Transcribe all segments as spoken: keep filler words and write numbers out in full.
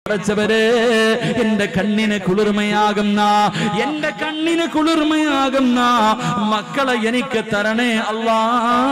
പടച്ചവരെ എന്റെ കണ്ണിന് കുളിർമയാകുന്ന എന്റെ കണ്ണിന് കുളിർമയാകുന്ന മക്കളെ എനിക്ക് തരണേ അല്ലാ.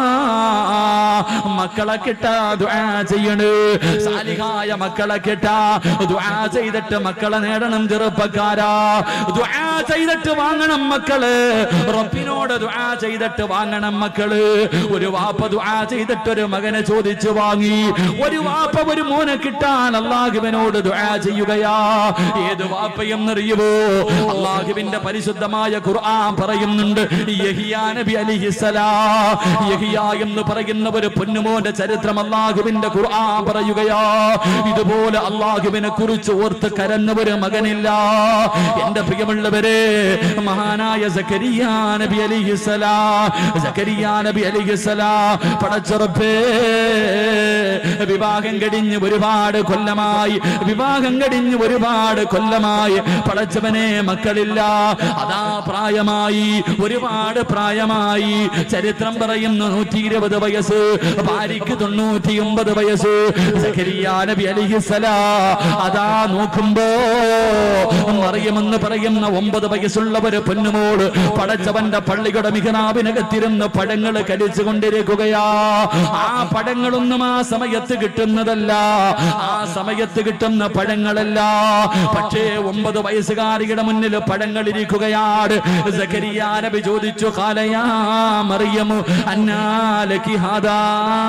മക്കളെ കിട്ടാ ദുആ ചെയ്യണേ, സാലിഹായ മക്കളെ കിട്ടാ ദുആ ചെയ്തിട്ട് മക്കളെ നേടണം. ചെറുപ്പക്കാരാ, ദുആ ചെയ്തിട്ട് വാങ്ങണം മക്കള്, റബ്ബിനോട് ദുആ ചെയ്തിട്ട് വാങ്ങണം മക്കള്. ഒരു വാപ്പ ദുആ ചെയ്തിട്ട് ഒരു മകനെ ചോദിച്ചു വാങ്ങി, ഒരു വാപ്പ ഒരു മോനെ കിട്ടാൻ അല്ലാഹുവിനോട് ദുആ ചെയ്യുകയാ. ഏത് വാപ്പയെന്നറിയുമോ? അല്ലാഹുവിന്റെ പരിശുദ്ധമായ ഖുർആൻ പറയുന്നുണ്ട്, യഹിയാ നബി അലൈഹിസ്സലാം. യഹിയാ എന്ന് പറയുന്ന ഒരു പൊന്നുമോന്റെ ചരിത്രം അല്ലാഹുവിന്റെ ഖുർആൻ പറയുകയാ. ഇതുപോലെ അല്ലാഹുവിനെ കുറിച്ച് ഓർത്ത് കരഞ്ഞ ഒരു മകനില്ല. എന്റെ പ്രിയമുള്ളവരെ, മഹാനായ സക്കരിയാ നബി അലൈഹിസ്സലാം, സക്കരിയാ നബി അലൈഹിസ്സലാം പടച്ച റബ്ബേ, വിവാഹം കഴിഞ്ഞ് ഒരുപാട് കൊല്ലമായി, വിവാഹം കഴിഞ്ഞ് ഒരുപാട് കൊല്ലമായി പടച്ചവനെ മക്കളില്ല. അതാ പ്രായമായി, ഒരുപാട് പ്രായമായി. ചരിത്രം പറയുന്നു നൂറ്റി ഇരുപത് വയസ്സ്, ഭാര്യയ്ക്ക് തൊണ്ണൂറ്റി ഒമ്പത് വയസ്സ്. സക്കരിയാ നബി അലൈഹിസ്സലാം അതാ നോക്കുമ്പോ മറിയമെന്ന് പറയുന്ന ഒമ്പത് വയസ്സുള്ള ഒരു പൊന്നുമോള് പടച്ചവന്റെ പള്ളിയുടെ മിഹ്റാബിനകത്തിരുന്ന് പഴങ്ങൾ കടിച്ചു കൊണ്ടിരിക്കുകയാ. ആ പഴങ്ങളൊന്നും ആ സമയത്ത് കിട്ടുന്നതല്ല, ആ സമയത്ത് കിട്ടുന്ന പഴങ്ങളല്ല. പക്ഷേ ഒമ്പത് വയസ്സുകാരിയുടെ മുന്നിൽ പഴങ്ങൾ ഇരിക്കുകയാണ്. സക്കരിയാ നബി ചോദിച്ചു, ഖാലയാ മറിയമു അന്നാ ലകി ഹാദാ?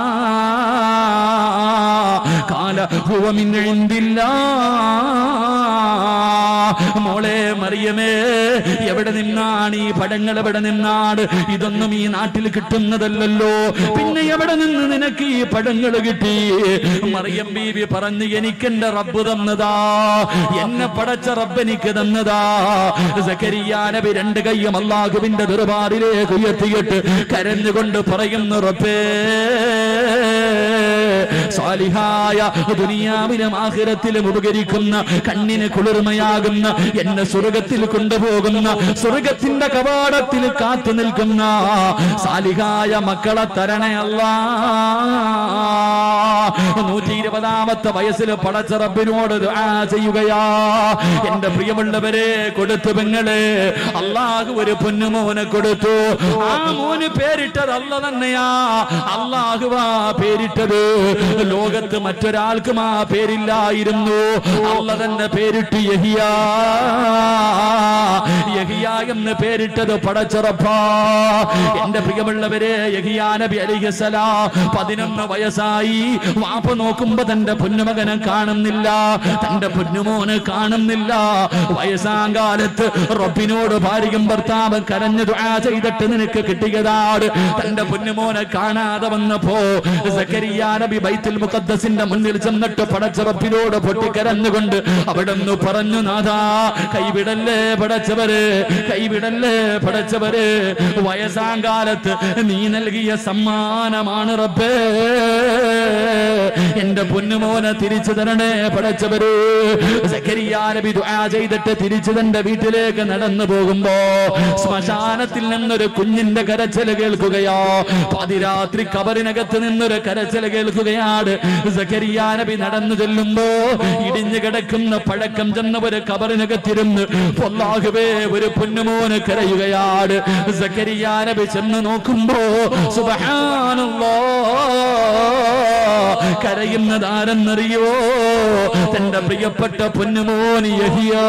ഖാല ഹുവ മിൻ ഇൻദില്ലാഹ്. മോളെ മറിയമേ, എവിടെ നിന്നാണ് ഈ പഴങ്ങൾ? എവിടെ നിന്നാണ്? ഇതൊന്നും ഈ നാട്ടിൽ കിട്ടുന്നതല്ലല്ലോ, പിന്നെ എവിടെ നിന്ന് നിനക്ക് ഈ പഴങ്ങൾ കിട്ടി? മറിയം ബീവി പറഞ്ഞു, എനിക്കെന്റെ റബ്ബ് തന്നതാ, എന്നെ പടച്ച റബ്ബ് എനിക്ക് തന്നതാ. സക്കരിയാ നബി രണ്ട് കൈയും അല്ലാഹുവിന്റെ ദർബാറിലേക്ക് ഉയർത്തിയിട്ട് കരഞ്ഞുകൊണ്ട് പറയുന്നു, റബ്ബേ, സാലിഹായ ദുനിയാവിലും ആഖിറത്തിലും ഉപകരിക്കുന്ന കണ്ണിന് കുളിർമയാകുന്ന എന്നെ സ്വർഗത്തിൽ കൊണ്ടുപോകുന്ന, സ്വർഗത്തിന്റെ കവാടത്തിൽ കാത്തു നിൽക്കുന്ന സാലിഹായ മക്കളെ തരണേ അല്ലാ. നൂറ്റി ഇരുപതാമത്തെ വയസ്സിൽ പടച്ച റബ്ബിനോട് ദുആ ചെയ്യുകയാ. എന്റെ പ്രിയമുള്ളവരെ, കൊടുത്തു പെങ്ങളെ, അല്ലാഹു ഒരു പൊന്നുമോനെ കൊടുത്തു. ആ മോന് പേരിട്ടത് അല്ല തന്നെയാ, അല്ലാഹുവാ പേരിട്ടത്. ലോകത്ത് മറ്റൊരാൾക്കും ആ പേരില്ലായിരുന്നു, അല്ല തന്നെ പേരിട്ട് യഹിയാ. യഹിയാ എന്ന് പേരിട്ടത് പടച്ച റബ്ബാ. എന്റെ പ്രിയമുള്ളവരെ, യഹിയാ നബി അലൈഹിസ്സലാം പതിനൊന്ന് വയസ്സായി. വാപ്പ നോക്കുമ്പോ തന്റെ പൊന്നുമകനെ കാണുന്നില്ല, തന്റെ പൊന്നുമോനെ കാണുന്നില്ല. വയസ്സാം കാലത്ത് റബ്ബിനോട് ഭാര്യയും ഭർത്താവും കരഞ്ഞു ദുആ ചെയ്തിട്ട് നിനക്ക് കിട്ടിയതാണ്. തന്റെ പൊന്നുമോനെ കാണാതെ വന്നപ്പോ സക്കരിയാ നബി ബൈത്തുൽ മുഖദ്ദസിന്റെ മുന്നിൽ ചെന്നിട്ട് പടച്ച റബ്ബിനോട് പൊട്ടിക്കരഞ്ഞുകൊണ്ട് അവിടുന്ന് പറഞ്ഞു, നാഥാ, കൈവിടല്ലേ പടച്ചവര്, കൈവിടല്ലേ പടച്ചവര്. വയസ്സാം കാലത്ത് നീ നൽകിയ സമ്മാനമാണ് റബ്ബേ, എന്റെ പൊന്നുമോനെ തിരിച്ചു തരണേ പടച്ചവര്. സക്കരിയാ നബി ദുആ ചെയ്തിട്ട് തിരിച്ചു തന്റെ വീട്ടിലേക്ക് നടന്നു പോകുമ്പോ ശ്മശാനത്തിൽ നിന്നൊരു കുഞ്ഞിന്റെ കരച്ചിൽ കേൾക്കുകയോ, പാതിരാത്രി കബറിനകത്ത് നിന്നൊരു കരച്ചിൽ കേൾക്കുകയാണ്. സക്കരിയാ നബി നടന്നു ചെല്ലുമ്പോ ഇടിഞ്ഞു കിടക്കുന്ന പഴക്കം ചെന്ന ഒരു കബറിനകത്തിരുന്ന് അല്ലാഹുവേ ഒരു പൊന്നുമോന് കരയുകയാണ്. സക്കരിയാ നബി ചെന്ന് നോക്കുമ്പോ സുബ്ഹാനല്ലാഹ്, കരയുന്നത് ആരെന്നറിയോ? തന്റെ പ്രിയപ്പെട്ട പൊന്നുമോൻ യഹിയാ.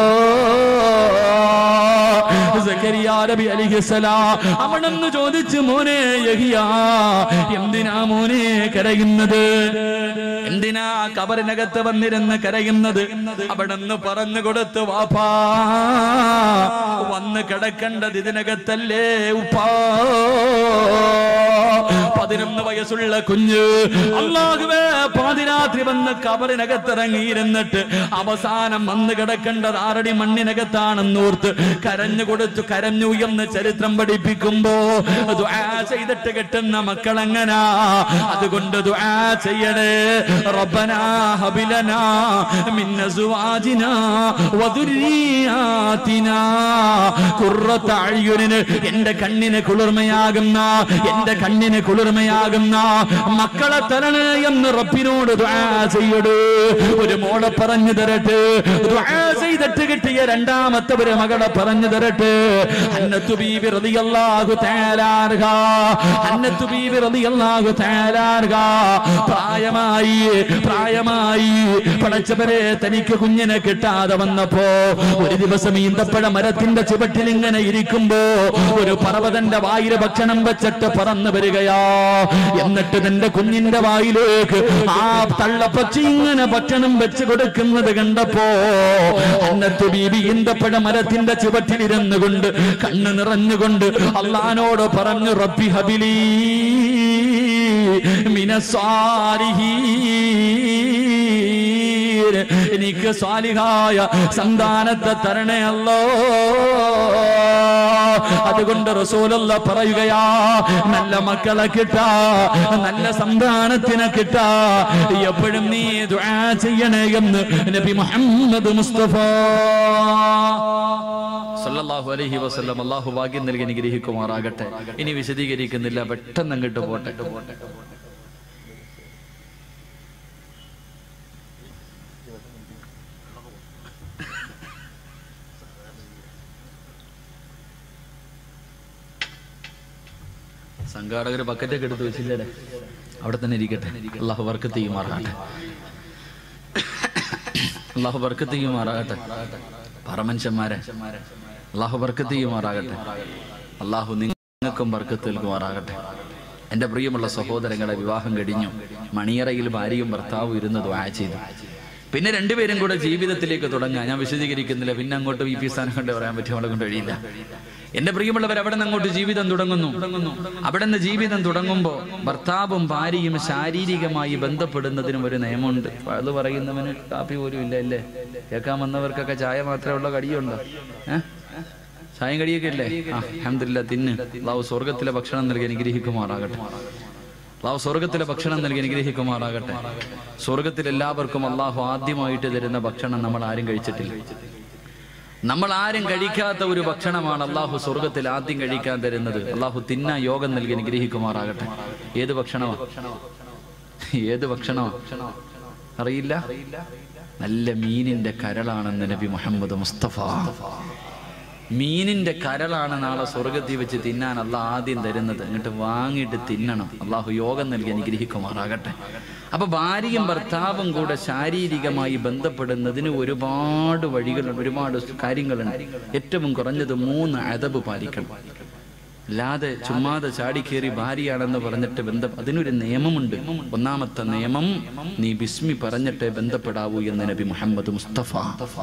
സക്കരിയാ നബി അലൈഹിസ്സലാം അവിടുന്ന് ചോദിച്ചു, മോനെ യഹിയാ, എന്തിനാ മോനെ കരയുന്നത്? എന്തിനാ കബറിനകത്ത് വന്നിരുന്ന് കരയുന്നത്? അവിടുന്ന് പറഞ്ഞു കൊടുത്തു, വാപ്പാ, വന്ന് കിടക്കേണ്ടത് ഇതിനകത്തല്ലേ ഉപ്പാ. പതിനൊന്ന് വയസ്സുള്ള കുഞ്ഞ് അല്ലാഹുവേ പാതിരാത്രി വന്ന് കബറിനകത്തിറങ്ങിയിരുന്നിട്ട് അവസാനം വന്ന് കിടക്കേണ്ടത് ആറടി മണ്ണിനകത്താണെന്നോർത്ത് കരഞ്ഞു കൊടുത്തു, കരഞ്ഞു എന്ന് ചരിത്രം പഠിപ്പിക്കുമ്പോ ദുആ ചെയ്തിട്ട് കിട്ടുന്ന മക്കളെങ്ങനാ. അതുകൊണ്ട് ദുആ ചെയ്യണേ, റബ്ബനാ ഹബിലനാ മിൻ അസ്വാജിനാ വദുരിയാതിനാ ഖുർറത അയ്യുനിൻ. എന്റെ കണ്ണിന് കുളിർമയാകുന്ന, എന്റെ കണ്ണിന് കുളിർ കുളിർമയാകുന്ന മക്കളെ തരണേ എന്ന് റബ്ബിനോട് ദുആ ചെയ്യടൂ. ഒരു മോളെ പറഞ്ഞു തരട്ടെ, ദുആ ചെയ്തിട്ട് കിട്ടിയ രണ്ടാമത്തെ ഒരു മകളെ പറഞ്ഞു തരട്ടെ. ഹന്നത്തു ബീബി റളിയല്ലാഹു തആല അൻഹ, ഹന്നത്തു ബീബി റളിയല്ലാഹു തആല അൻഹ പ്രായമായി പ്രായമായി പടച്ചവരെ തനിക്ക് കുഞ്ഞിനെ കിട്ടാതെ വന്നപ്പോ ഒരു ദിവസം ഈന്തപ്പഴ മരത്തിന്റെ ചുവട്ടിൽ ഇങ്ങനെ ഇരിക്കുമ്പോ ഒരു പർവ്വതന്റെ വായിലെ ഭക്ഷണം വെച്ചിട്ട് പറന്നു വരികയാ. എന്നിട്ട് തന്റെ കുഞ്ഞിന്റെ വായിലേക്ക് ആ തള്ളപ്പക്ഷി ഇങ്ങനെ ഭക്ഷണം വെച്ച് കൊടുക്കുന്നത് കണ്ടപ്പോ ഹന്നത്തു ബീബി ഈന്തപ്പഴ മരത്തിന്റെ ചുവട്ടിലിരുന്നു കൊണ്ട് കണ്ണ് നിറഞ്ഞുകൊണ്ട് അല്ലാഹുവോട് പറഞ്ഞു, റബ്ബി ഹബിലി മിനസ്സാലിഹീൻ, എനിക്ക് സാലിഹായ സന്താനത്തെ തരണേ അല്ലോ. അതുകൊണ്ട് റസൂലുള്ള പറയുകയാ, നല്ല മക്കളെ കിട്ടാ, നല്ല സന്താനത്തിനെ കിട്ടാ എപ്പോഴും നീ ദുആ ചെയ്യണേ എന്ന് നബി മുഹമ്മദ് മുസ്തഫ സല്ലല്ലാഹു അലൈഹി വസല്ലം. അല്ലാഹു ഭാഗ്യം നൽകി അനുഗ്രഹിക്കുമാറാകട്ടെ. ഇനി വിശദീകരിക്കുന്നില്ല, പെട്ടെന്ന് അങ്ങോട്ട് പോട്ടെ. സംഘാടകർ ബക്കറ്റൊക്കെ എടുത്ത് വെച്ചില്ലേ, അവിടെ തന്നെ ഇരിക്കട്ടെ. അല്ലാഹു ബർക്കത്ത് ചെയ്യുമാറാകട്ടെ, അല്ലാഹു ബർക്കത്ത് ചെയ്യുമാറാകട്ടെ. പറമനുഷ്യന്മാരെ അല്ലാഹു ബർക്കത്ത് ചെയ്യുമാറാകട്ടെ. അല്ലാഹു നിങ്ങൾക്കും ബർക്കത്ത് നൽകുമാറാകട്ടെ. എൻ്റെ പ്രിയമുള്ള സഹോദരങ്ങളെ, വിവാഹം കഴിഞ്ഞു, മണിയറയിൽ ഭാര്യയും ഭർത്താവും ഇരുന്ന് ദുആ ചെയ്തു. പിന്നെ രണ്ടുപേരും കൂടെ ജീവിതത്തിലേക്ക് തുടങ്ങാൻ ഞാൻ വിശദീകരിക്കുന്നില്ല. പിന്നെ അങ്ങോട്ട് വി പി സ്ഥാനം കൊണ്ട് പറയാൻ പറ്റും, അവളെ കൊണ്ട് കഴിയില്ല. എന്റെ പ്രിയമുള്ളവർ, അവിടെ നിന്ന് അങ്ങോട്ട് ജീവിതം തുടങ്ങുന്നു. അവിടെ നിന്ന് ജീവിതം തുടങ്ങുമ്പോൾ ഭർത്താവും ഭാര്യയും ശാരീരികമായി ബന്ധപ്പെടുന്നതിനും ഒരു നിയമമുണ്ട്. അത് പറയുന്നവന് കാപ്പി പോലും ഇല്ല അല്ലേ? കേൾക്കാൻ വന്നവർക്കൊക്കെ ചായ മാത്രമേ ഉള്ള, കടിയുണ്ടോ? ഏഹ് ചായം കടിയൊക്കെ ഇല്ലേ? ആ അൽഹംദുലില്ലാ, തിന്ന്. അല്ലാഹു സ്വർഗത്തിലെ ഭക്ഷണം നൽകി അനുഗ്രഹിക്കുമാറാകട്ടെ. അല്ലാഹു സ്വർഗത്തിലെ ഭക്ഷണം നൽകി അനുഗ്രഹിക്കുമാറാകട്ടെ. സ്വർഗത്തിൽ എല്ലാവർക്കും അല്ലാഹു ആദ്യമായിട്ട് തരുന്ന ഭക്ഷണം നമ്മൾ ആരും കഴിച്ചിട്ടില്ല. നമ്മൾ ആരും കഴിക്കാത്ത ഒരു ഭക്ഷണമാണ് അല്ലാഹു സ്വർഗത്തിൽ ആദ്യം കഴിക്കാൻ തരുന്നത്. അല്ലാഹു തിന്നാ യോഗം നൽകി അനുഗ്രഹിക്കുമാറാകട്ടെ. ഏത് ഭക്ഷണമാ? ഏത് ഭക്ഷണമാ അറിയില്ല? നല്ല മീനിന്റെ കരളാണെന്ന് നബി മുഹമ്മദ് മുസ്തഫ. മീനിന്റെ കരളാണ് നാളെ സ്വർഗത്തിൽ വെച്ച് തിന്നാൻ അല്ലാഹ് ആദ്യം തരുന്നത്. എന്നിട്ട് വാങ്ങിയിട്ട് തിന്നണം. അല്ലാഹു യോഗം നൽകി അനുഗ്രഹിക്കുമാറാകട്ടെ. അപ്പൊ ഭാര്യയും ഭർത്താവും കൂടെ ശാരീരികമായി ബന്ധപ്പെടുന്നതിന് ഒരുപാട് വഴികളുണ്ട്, ഒരുപാട് കാര്യങ്ങളുണ്ട്. ഏറ്റവും കുറഞ്ഞത് മൂന്ന് അദബ് പാലിക്കണം. അല്ലാതെ ചുമ്മാതെ ചാടിക്കേറി ഭാര്യയാണെന്ന് പറഞ്ഞിട്ട് ബന്ധം, അതിനൊരു നിയമമുണ്ട്. ഒന്നാമത്തെ നിയമം, നീ ബിസ്മി പറഞ്ഞിട്ടേ ബന്ധപ്പെടാവൂ എന്ന് നബി മുഹമ്മദ് മുസ്തഫ.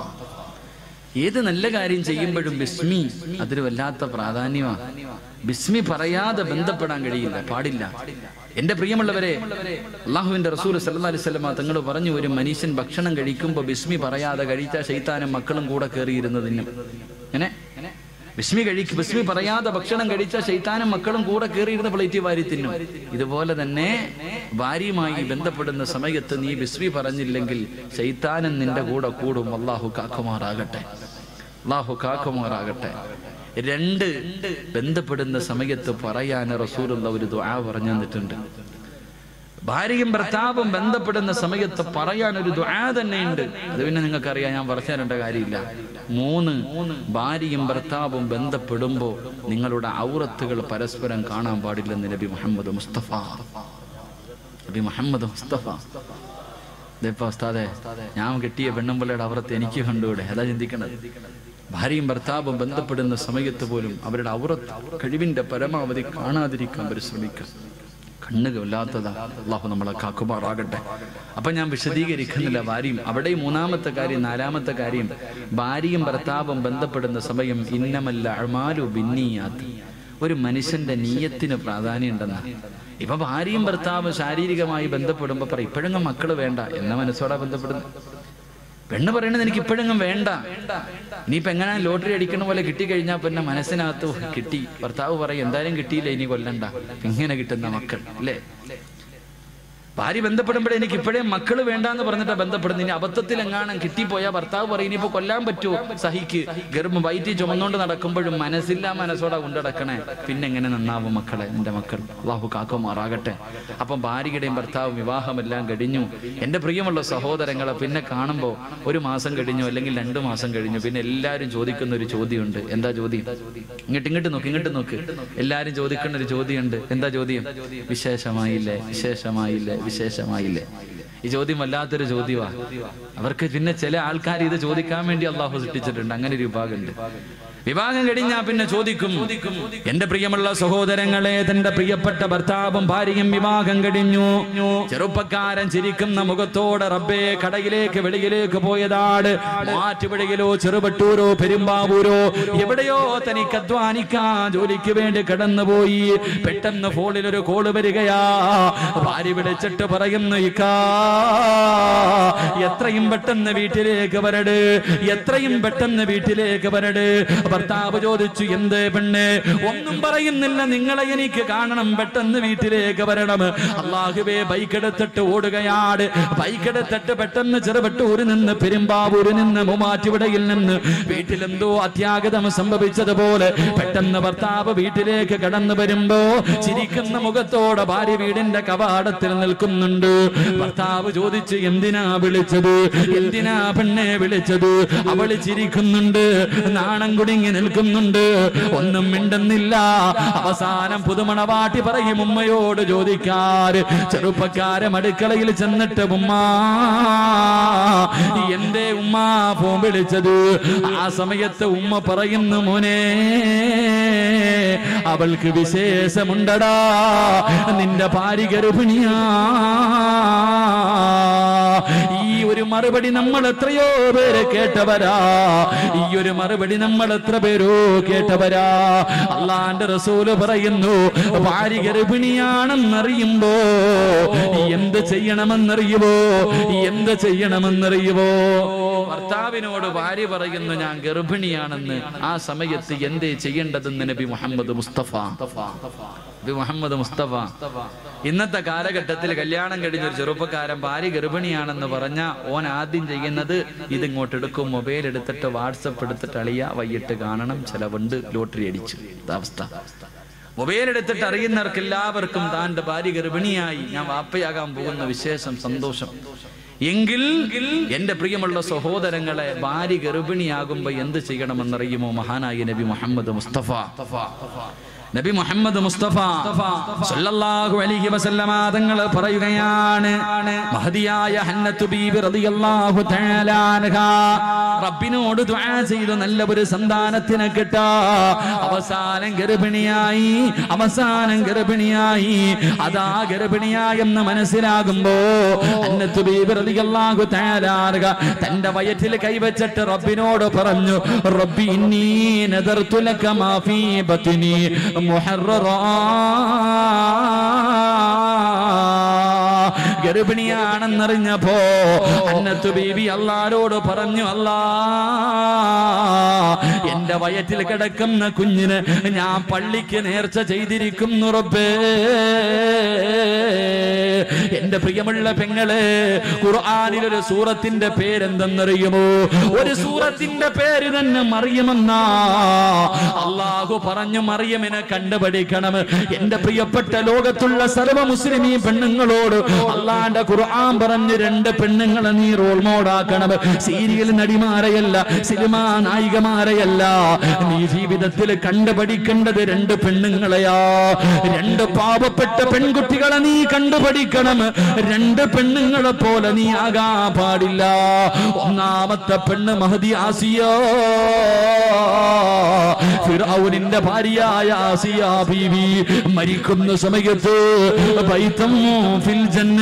ഏത് നല്ല കാര്യം ചെയ്യുമ്പോഴും ബിസ്മി അതൊരു വല്ലാത്ത പ്രാധാന്യമാണ്. ബിസ്മി പറയാതെ ബന്ധപ്പെടാൻ കഴിയില്ല, പാടില്ല. എന്റെ പ്രിയമുള്ളവരെ, അല്ലാഹുവിന്റെ റസൂൽ സല്ലല്ലാഹു അലൈഹി വസല്ലം തങ്ങൾ പറഞ്ഞു, ഒരു മനുഷ്യൻ ഭക്ഷണം കഴിക്കുമ്പോൾ ബിസ്മി പറയാതെ കഴിച്ചാൽ ശൈത്താനും മക്കളും കൂടെ കയറിയിരുന്നതിനും. അങ്ങനെ ബിസ്മി കഴിക്കും, ബിസ്മി പറയാതെ ഭക്ഷണം കഴിച്ചാൽ ശൈത്താനും മക്കളും കൂടെ കയറിയിരുന്ന പ്ലേറ്റ് വാരി തിന്നും. ഇതുപോലെ തന്നെ ഭാര്യയുമായി ബന്ധപ്പെടുന്ന സമയത്ത് നീ ബിസ്മി പറഞ്ഞില്ലെങ്കിൽ ശൈത്താനും നിന്റെ കൂടെ കൂടും. അല്ലാഹു കാക്കുമാറാകട്ടെ, അല്ലാഹു കാക്കുമാറാകട്ടെ. രണ്ട്, ബന്ധപ്പെടുന്ന സമയത്ത് പറയാൻ റസൂലുള്ള ഒരു ദുആ പറഞ്ഞു തന്നിട്ടുണ്ട്. ഭാര്യയും ഭർത്താവും ബന്ധപ്പെടുന്ന സമയത്ത് പറയാൻ ഒരു ദുആ തന്നെയുണ്ട്. അത് പിന്നെ നിങ്ങൾക്കറിയാം, ഞാൻ പറഞ്ഞു തരേണ്ട കാര്യമില്ല. മൂന്ന്, ഭാര്യയും ഭർത്താവും ബന്ധപ്പെടുമ്പോൾ നിങ്ങളുടെ ഔറത്തുകൾ പരസ്പരം കാണാൻ പാടില്ലെന്ന് നബി മുഹമ്മദ് മുസ്തഫ. നബി മുഹമ്മദ് മുസ്തഫ. ഉസ്താദെ, ഞാൻ കെട്ടിയ പെണ്ണുമ്പിള്ളയുടെ ഔറത്ത് എനിക്ക് കണ്ടുകൂടെ? അതാ ചിന്തിക്കണത്. ഭാര്യയും ഭർത്താവും ബന്ധപ്പെടുന്ന സമയത്ത് പോലും അവരുടെ ഔറത്ത് കഴിവിന്റെ പരമാവധി കാണാതിരിക്കാൻ പരിശ്രമിക്കാം. കണ്ണുകളില്ലാത്തതാ. അല്ലാഹു നമ്മളെ കാക്കുമാറാകട്ടെ. അപ്പൊ ഞാൻ വിശദീകരിക്കുന്നില്ല. ഭാര്യയും അവിടെ മൂന്നാമത്തെ കാര്യം. നാലാമത്തെ കാര്യം, ഭാര്യയും ഭർത്താവും ബന്ധപ്പെടുന്ന സമയം ഇന്നമല്ല അഅ്മാലു ബിന്നിയാത്ത്, ഒരു മനുഷ്യന്റെ നീയത്തിന് പ്രാധാന്യം ഉണ്ടെന്ന്. ഇപ്പൊ ഭാര്യയും ഭർത്താവും ശാരീരികമായി ബന്ധപ്പെടുമ്പോ പറയും ഇപ്പോഴെങ്കിലും മക്കള് വേണ്ട എന്ന മനസ്സോടാ ബന്ധപ്പെടുന്നു. പെണ്ണ് പറയണത് എനിക്ക് ഇപ്പോഴെങ്കിലും വേണ്ട, ഇനിയിപ്പോ എങ്ങനെ ലോട്ടറി അടിക്കണ പോലെ കിട്ടിക്കഴിഞ്ഞാൽ പിന്നെ മനസ്സിനകത്ത് കിട്ടി. ഭർത്താവ് പറയും എന്തായാലും കിട്ടിയില്ല, ഇനി കൊല്ലണ്ട. ഇങ്ങനെ കിട്ടുന്ന മക്കൾ അല്ലേ? ഭാര്യ ബന്ധപ്പെടുമ്പോഴേ എനിക്ക് ഇപ്പോഴേ മക്കള് വേണ്ടാന്ന് പറഞ്ഞിട്ടാ ബന്ധപ്പെടുന്നത്. ഇനി അബദ്ധത്തിൽ എങ്ങാനും കിട്ടിപ്പോയാൽ ഭർത്താവ് പറയും ഇനിയിപ്പോ കൊല്ലാൻ പറ്റുമോ, സഹിക്ക്. ഗർഭം വയറ്റി ചുമന്നുകൊണ്ട് നടക്കുമ്പോഴും മനസ്സില്ലാ മനസ്സോടെ കൊണ്ടടക്കണേ, പിന്നെ എങ്ങനെ നന്നാവും മക്കളെ, എന്റെ മക്കൾ. അല്ലാഹു കാക്കുമാറാകട്ടെ. അപ്പം ഭാര്യയുടെയും ഭർത്താവും വിവാഹമെല്ലാം കഴിഞ്ഞു. എന്റെ പ്രിയമുള്ള സഹോദരങ്ങളെ, പിന്നെ കാണുമ്പോൾ ഒരു മാസം കഴിഞ്ഞു അല്ലെങ്കിൽ രണ്ടു മാസം കഴിഞ്ഞു, പിന്നെ എല്ലാവരും ചോദിക്കുന്ന ഒരു ചോദ്യമുണ്ട്. എന്താ ചോദ്യം? ഇങ്ങോട്ട് ഇങ്ങോട്ട് നോക്ക് ഇങ്ങോട്ട് നോക്ക് എല്ലാരും ചോദിക്കുന്ന ഒരു ചോദ്യമുണ്ട്. എന്താ ചോദ്യം? വിശേഷമായില്ലേ, വിശേഷമായില്ലേ, വിശേഷമായില്ലേ. ഈ ചോദ്യം വല്ലാത്തൊരു ചോദ്യമാ. അവർക്ക് പിന്നെ ചില ആൾക്കാർ ഇത് ചോദിക്കാൻ വേണ്ടി അള്ളാഹു സൃഷ്ടിച്ചിട്ടുണ്ട്. അങ്ങനെ ഒരു വിഭാഗമുണ്ട്. വിവാഹം കഴിഞ്ഞാ പിന്നെ ചോദിക്കും. എന്റെ പ്രിയമുള്ള സഹോദരങ്ങളെ, തന്റെ പ്രിയപ്പെട്ട ഭർത്താവും ഭാര്യയും വിവാഹം കഴിഞ്ഞു. ചെറുപ്പക്കാരൻ ചിരിക്കുന്ന മുഖത്തോടെ റബ്ബേ കടയിലേക്ക് വെളിയിലേക്ക് പോയതാണ്. മാറ്റുപുഴയിലോ ചെറുവട്ടൂരോ പെരുമ്പാവൂരോ എവിടെയോ തനിക്ക് അധ്വാനിക്കാൻ ജോലിക്ക് വേണ്ടി കടന്നുപോയി. പെട്ടെന്ന് ഫോണിൽ ഒരു കോള് വരികയാ. ഭാര്യ വിളിച്ചിട്ട് പറയുന്നു, ഇക്കാ എത്രയും പെട്ടെന്ന് വീട്ടിലേക്ക് വരട്, എത്രയും പെട്ടെന്ന് വീട്ടിലേക്ക് വരട്. ഭർത്താവ് ചോദിച്ചു, എന്ത് പെണ്ണ്? ഒന്നും പറയുന്നില്ല, നിങ്ങളെ എനിക്ക് കാണണം, പെട്ടെന്ന് വീട്ടിലേക്ക് വരണം. അല്ലാഹുവേ, ബൈക്കെടുത്തിട്ട് ഓടുകയാണ്. ബൈക്കെടുത്തിട്ട് പെട്ടെന്ന് ചെറുവട്ടൂരിൽ നിന്ന് പെരുമ്പാവൂരിൽ നിന്ന് മൂവാറ്റുപുഴയിൽ നിന്ന് വീട്ടിലെന്തോ അത്യാഗതം സംഭവിച്ചതുപോലെ പെട്ടെന്ന് ഭർത്താവ് വീട്ടിലേക്ക് കടന്നു വരുമ്പോ ചിരിക്കുന്ന മുഖത്തോടെ ഭാര്യ വീടിന്റെ കവാടത്തിൽ നിൽക്കുന്നുണ്ട്. ഭർത്താവ് ചോദിച്ചു, എന്തിനാ വിളിച്ചത്, എന്തിനാ പെണ്ണെ വിളിച്ചത്? അവള് ചിരിക്കുന്നുണ്ട്, നാണം കുടുങ്ങി നിൽക്കുന്നുണ്ട്, ഒന്നും മിണ്ടുന്നില്ല. അവസാനം പുതുമണവാട്ടി പറയും ഉമ്മയോട് ചോദിക്കാറ്. ചെറുപ്പക്കാരൻ അടുക്കളയിൽ ചെന്നിട്ട്, ഉമ്മ എന്റെ ഉമ്മ ഫോൺ വിളിച്ചത്? ആ സമയത്ത് ഉമ്മ പറയുന്നു, മോനെ അവൾക്ക് വിശേഷമുണ്ടടാ, നിന്റെ ഭാര്യ ഗർഭിണിയാ. ഈ ഒരു മറുപടി നമ്മൾ എത്രയോ പേര് കേട്ടവരാ. ഈ ഒരു മറുപടി നമ്മൾ എത്ര പേരോ കേട്ടവരാ. അള്ളാന്റെ റസൂല് പറയുന്നു, ഭാര്യ ഗർഭിണിയാണെന്നറിയുമ്പോ എന്ത് ചെയ്യണമെന്നറിയുവോ, എന്ത് ചെയ്യണമെന്നറിയുവോ? ഭർത്താവിനോട് ഭാര്യ പറയുന്നു, ഞാൻ ഗർഭിണിയാണെന്ന്. ആ സമയത്ത് എന്തേ ചെയ്യേണ്ടതെന്ന് നബി മുഹമ്മദ് മുസ്തഫ നബി മുഹമ്മദ് മുസ്തഫ ഇന്നത്തെ കാലഘട്ടത്തിൽ കല്യാണം കഴിഞ്ഞൊരു ചെറുപ്പക്കാരൻ ഭാര്യ ഗർഭിണിയാണെന്ന് പറഞ്ഞ ഓൻ ആദ്യം ചെയ്യുന്നത് ഇതിങ്ങോട്ട് എടുക്കും, മൊബൈൽ എടുത്തിട്ട് വാട്സപ്പ് എടുത്തിട്ട് അളിയ വൈകിട്ട് കാണണം, ചെലവുണ്ട്, ലോട്ടറി അടിച്ചു. അവസ്ഥ മൊബൈൽ എടുത്തിട്ട് അറിയുന്നവർക്ക് എല്ലാവർക്കും താൻ്റെ ഭാര്യ ഗർഭിണിയായി, ഞാൻ വാപ്പയാകാൻ പോകുന്ന വിശേഷം, സന്തോഷം. എങ്കിൽ എന്റെ പ്രിയമുള്ള സഹോദരങ്ങളെ, ഭാര്യ ഗർഭിണിയാകുമ്പോ എന്ത് ചെയ്യണമെന്നറിയുമോ? മഹാനായ നബി മുഹമ്മദ് മുസ്തഫ നബി മുഹമ്മദ് മുസ്തഫ സല്ലല്ലാഹു അലൈഹി വസല്ലമ തങ്ങൾ പറയുകയാണ്, മഹദിയായ ഹന്നത്തു ബീബി റളിയല്ലാഹു തആല അൻഹാ റബ്ബിനോട് ദുആ ചെയ്തു നല്ല ഒരു സന്താനത്തിനെ കിട്ടാ. അവസാനം ഗർഭിണിയായി, അവസാനം ഗർഭിണിയായി. അതാ ഗർഭിണിയായെന്ന് മനസ്സിലാകുമ്പോ ഹന്നത്തു ബീബി റളിയല്ലാഹു തആല അൻഹാ തന്റെ വയറ്റിൽ കൈവച്ചിട്ട് റബ്ബിനോട് പറഞ്ഞു, റബ്ബി ഇന്നി നദർതു ലക മാ ഫീ ബത്നി മുഹററാ. ഗർഭിണിയാണെന്നറിഞ്ഞപ്പോ ഹന്നത്തു ബീബി അല്ലാഹുവോട് പറഞ്ഞു, അല്ലാ എന്റെ വയറ്റിൽ കിടക്കുന്ന കുഞ്ഞിന് ഞാൻ പള്ളിക്ക് നേർച്ച ചെയ്തിരിക്കുന്നു റബ്ബേ. എന്റെ പ്രിയമുള്ള പെങ്ങളെ, ഖുർആനിൽ ഒരു സൂറത്തിന്റെ പേരെന്തെന്നറിയുമോ? ഒരു സൂറത്തിന്റെ പേര് തന്നെ മറിയമെന്നാ. അല്ലാഹു പറഞ്ഞു, മറിയമിനെ കണ്ടുപഠിക്കണം. എന്റെ പ്രിയപ്പെട്ട ലോകത്തുള്ള സർവ്വ മുസ്ലിമീ പെണ്ണുങ്ങളോട് അള്ളാന്റെ ഖുർആൻ പറഞ്ഞു, രണ്ട് പെണ്ണുങ്ങളെ നീ റോൾ മോഡാക്കണം. സീരിയൽ നടിമാരെയല്ല, സിനിമാ നായികമാരെയല്ല, നീ ജീവിതത്തിൽ കണ്ടുപഠിക്കേണ്ടത് രണ്ട് പെണ്ണുങ്ങളെയാ. രണ്ട് പാവപ്പെട്ട പെൺകുട്ടികളെ നീ കണ്ടുപഠിക്കണം. രണ്ട് പെണ്ണുങ്ങളെ പോലെ നീ ആകാൻ പാടില്ല. ഒന്നാമത്തെ പെണ്ണ് മഹദി ആസിയ, ഫിർഔനിന്റെ ഭാര്യയായ ആസിയ ബീവി മരിക്കുന്ന സമയത്ത് ബൈതം ഫിൽ ജന്ന,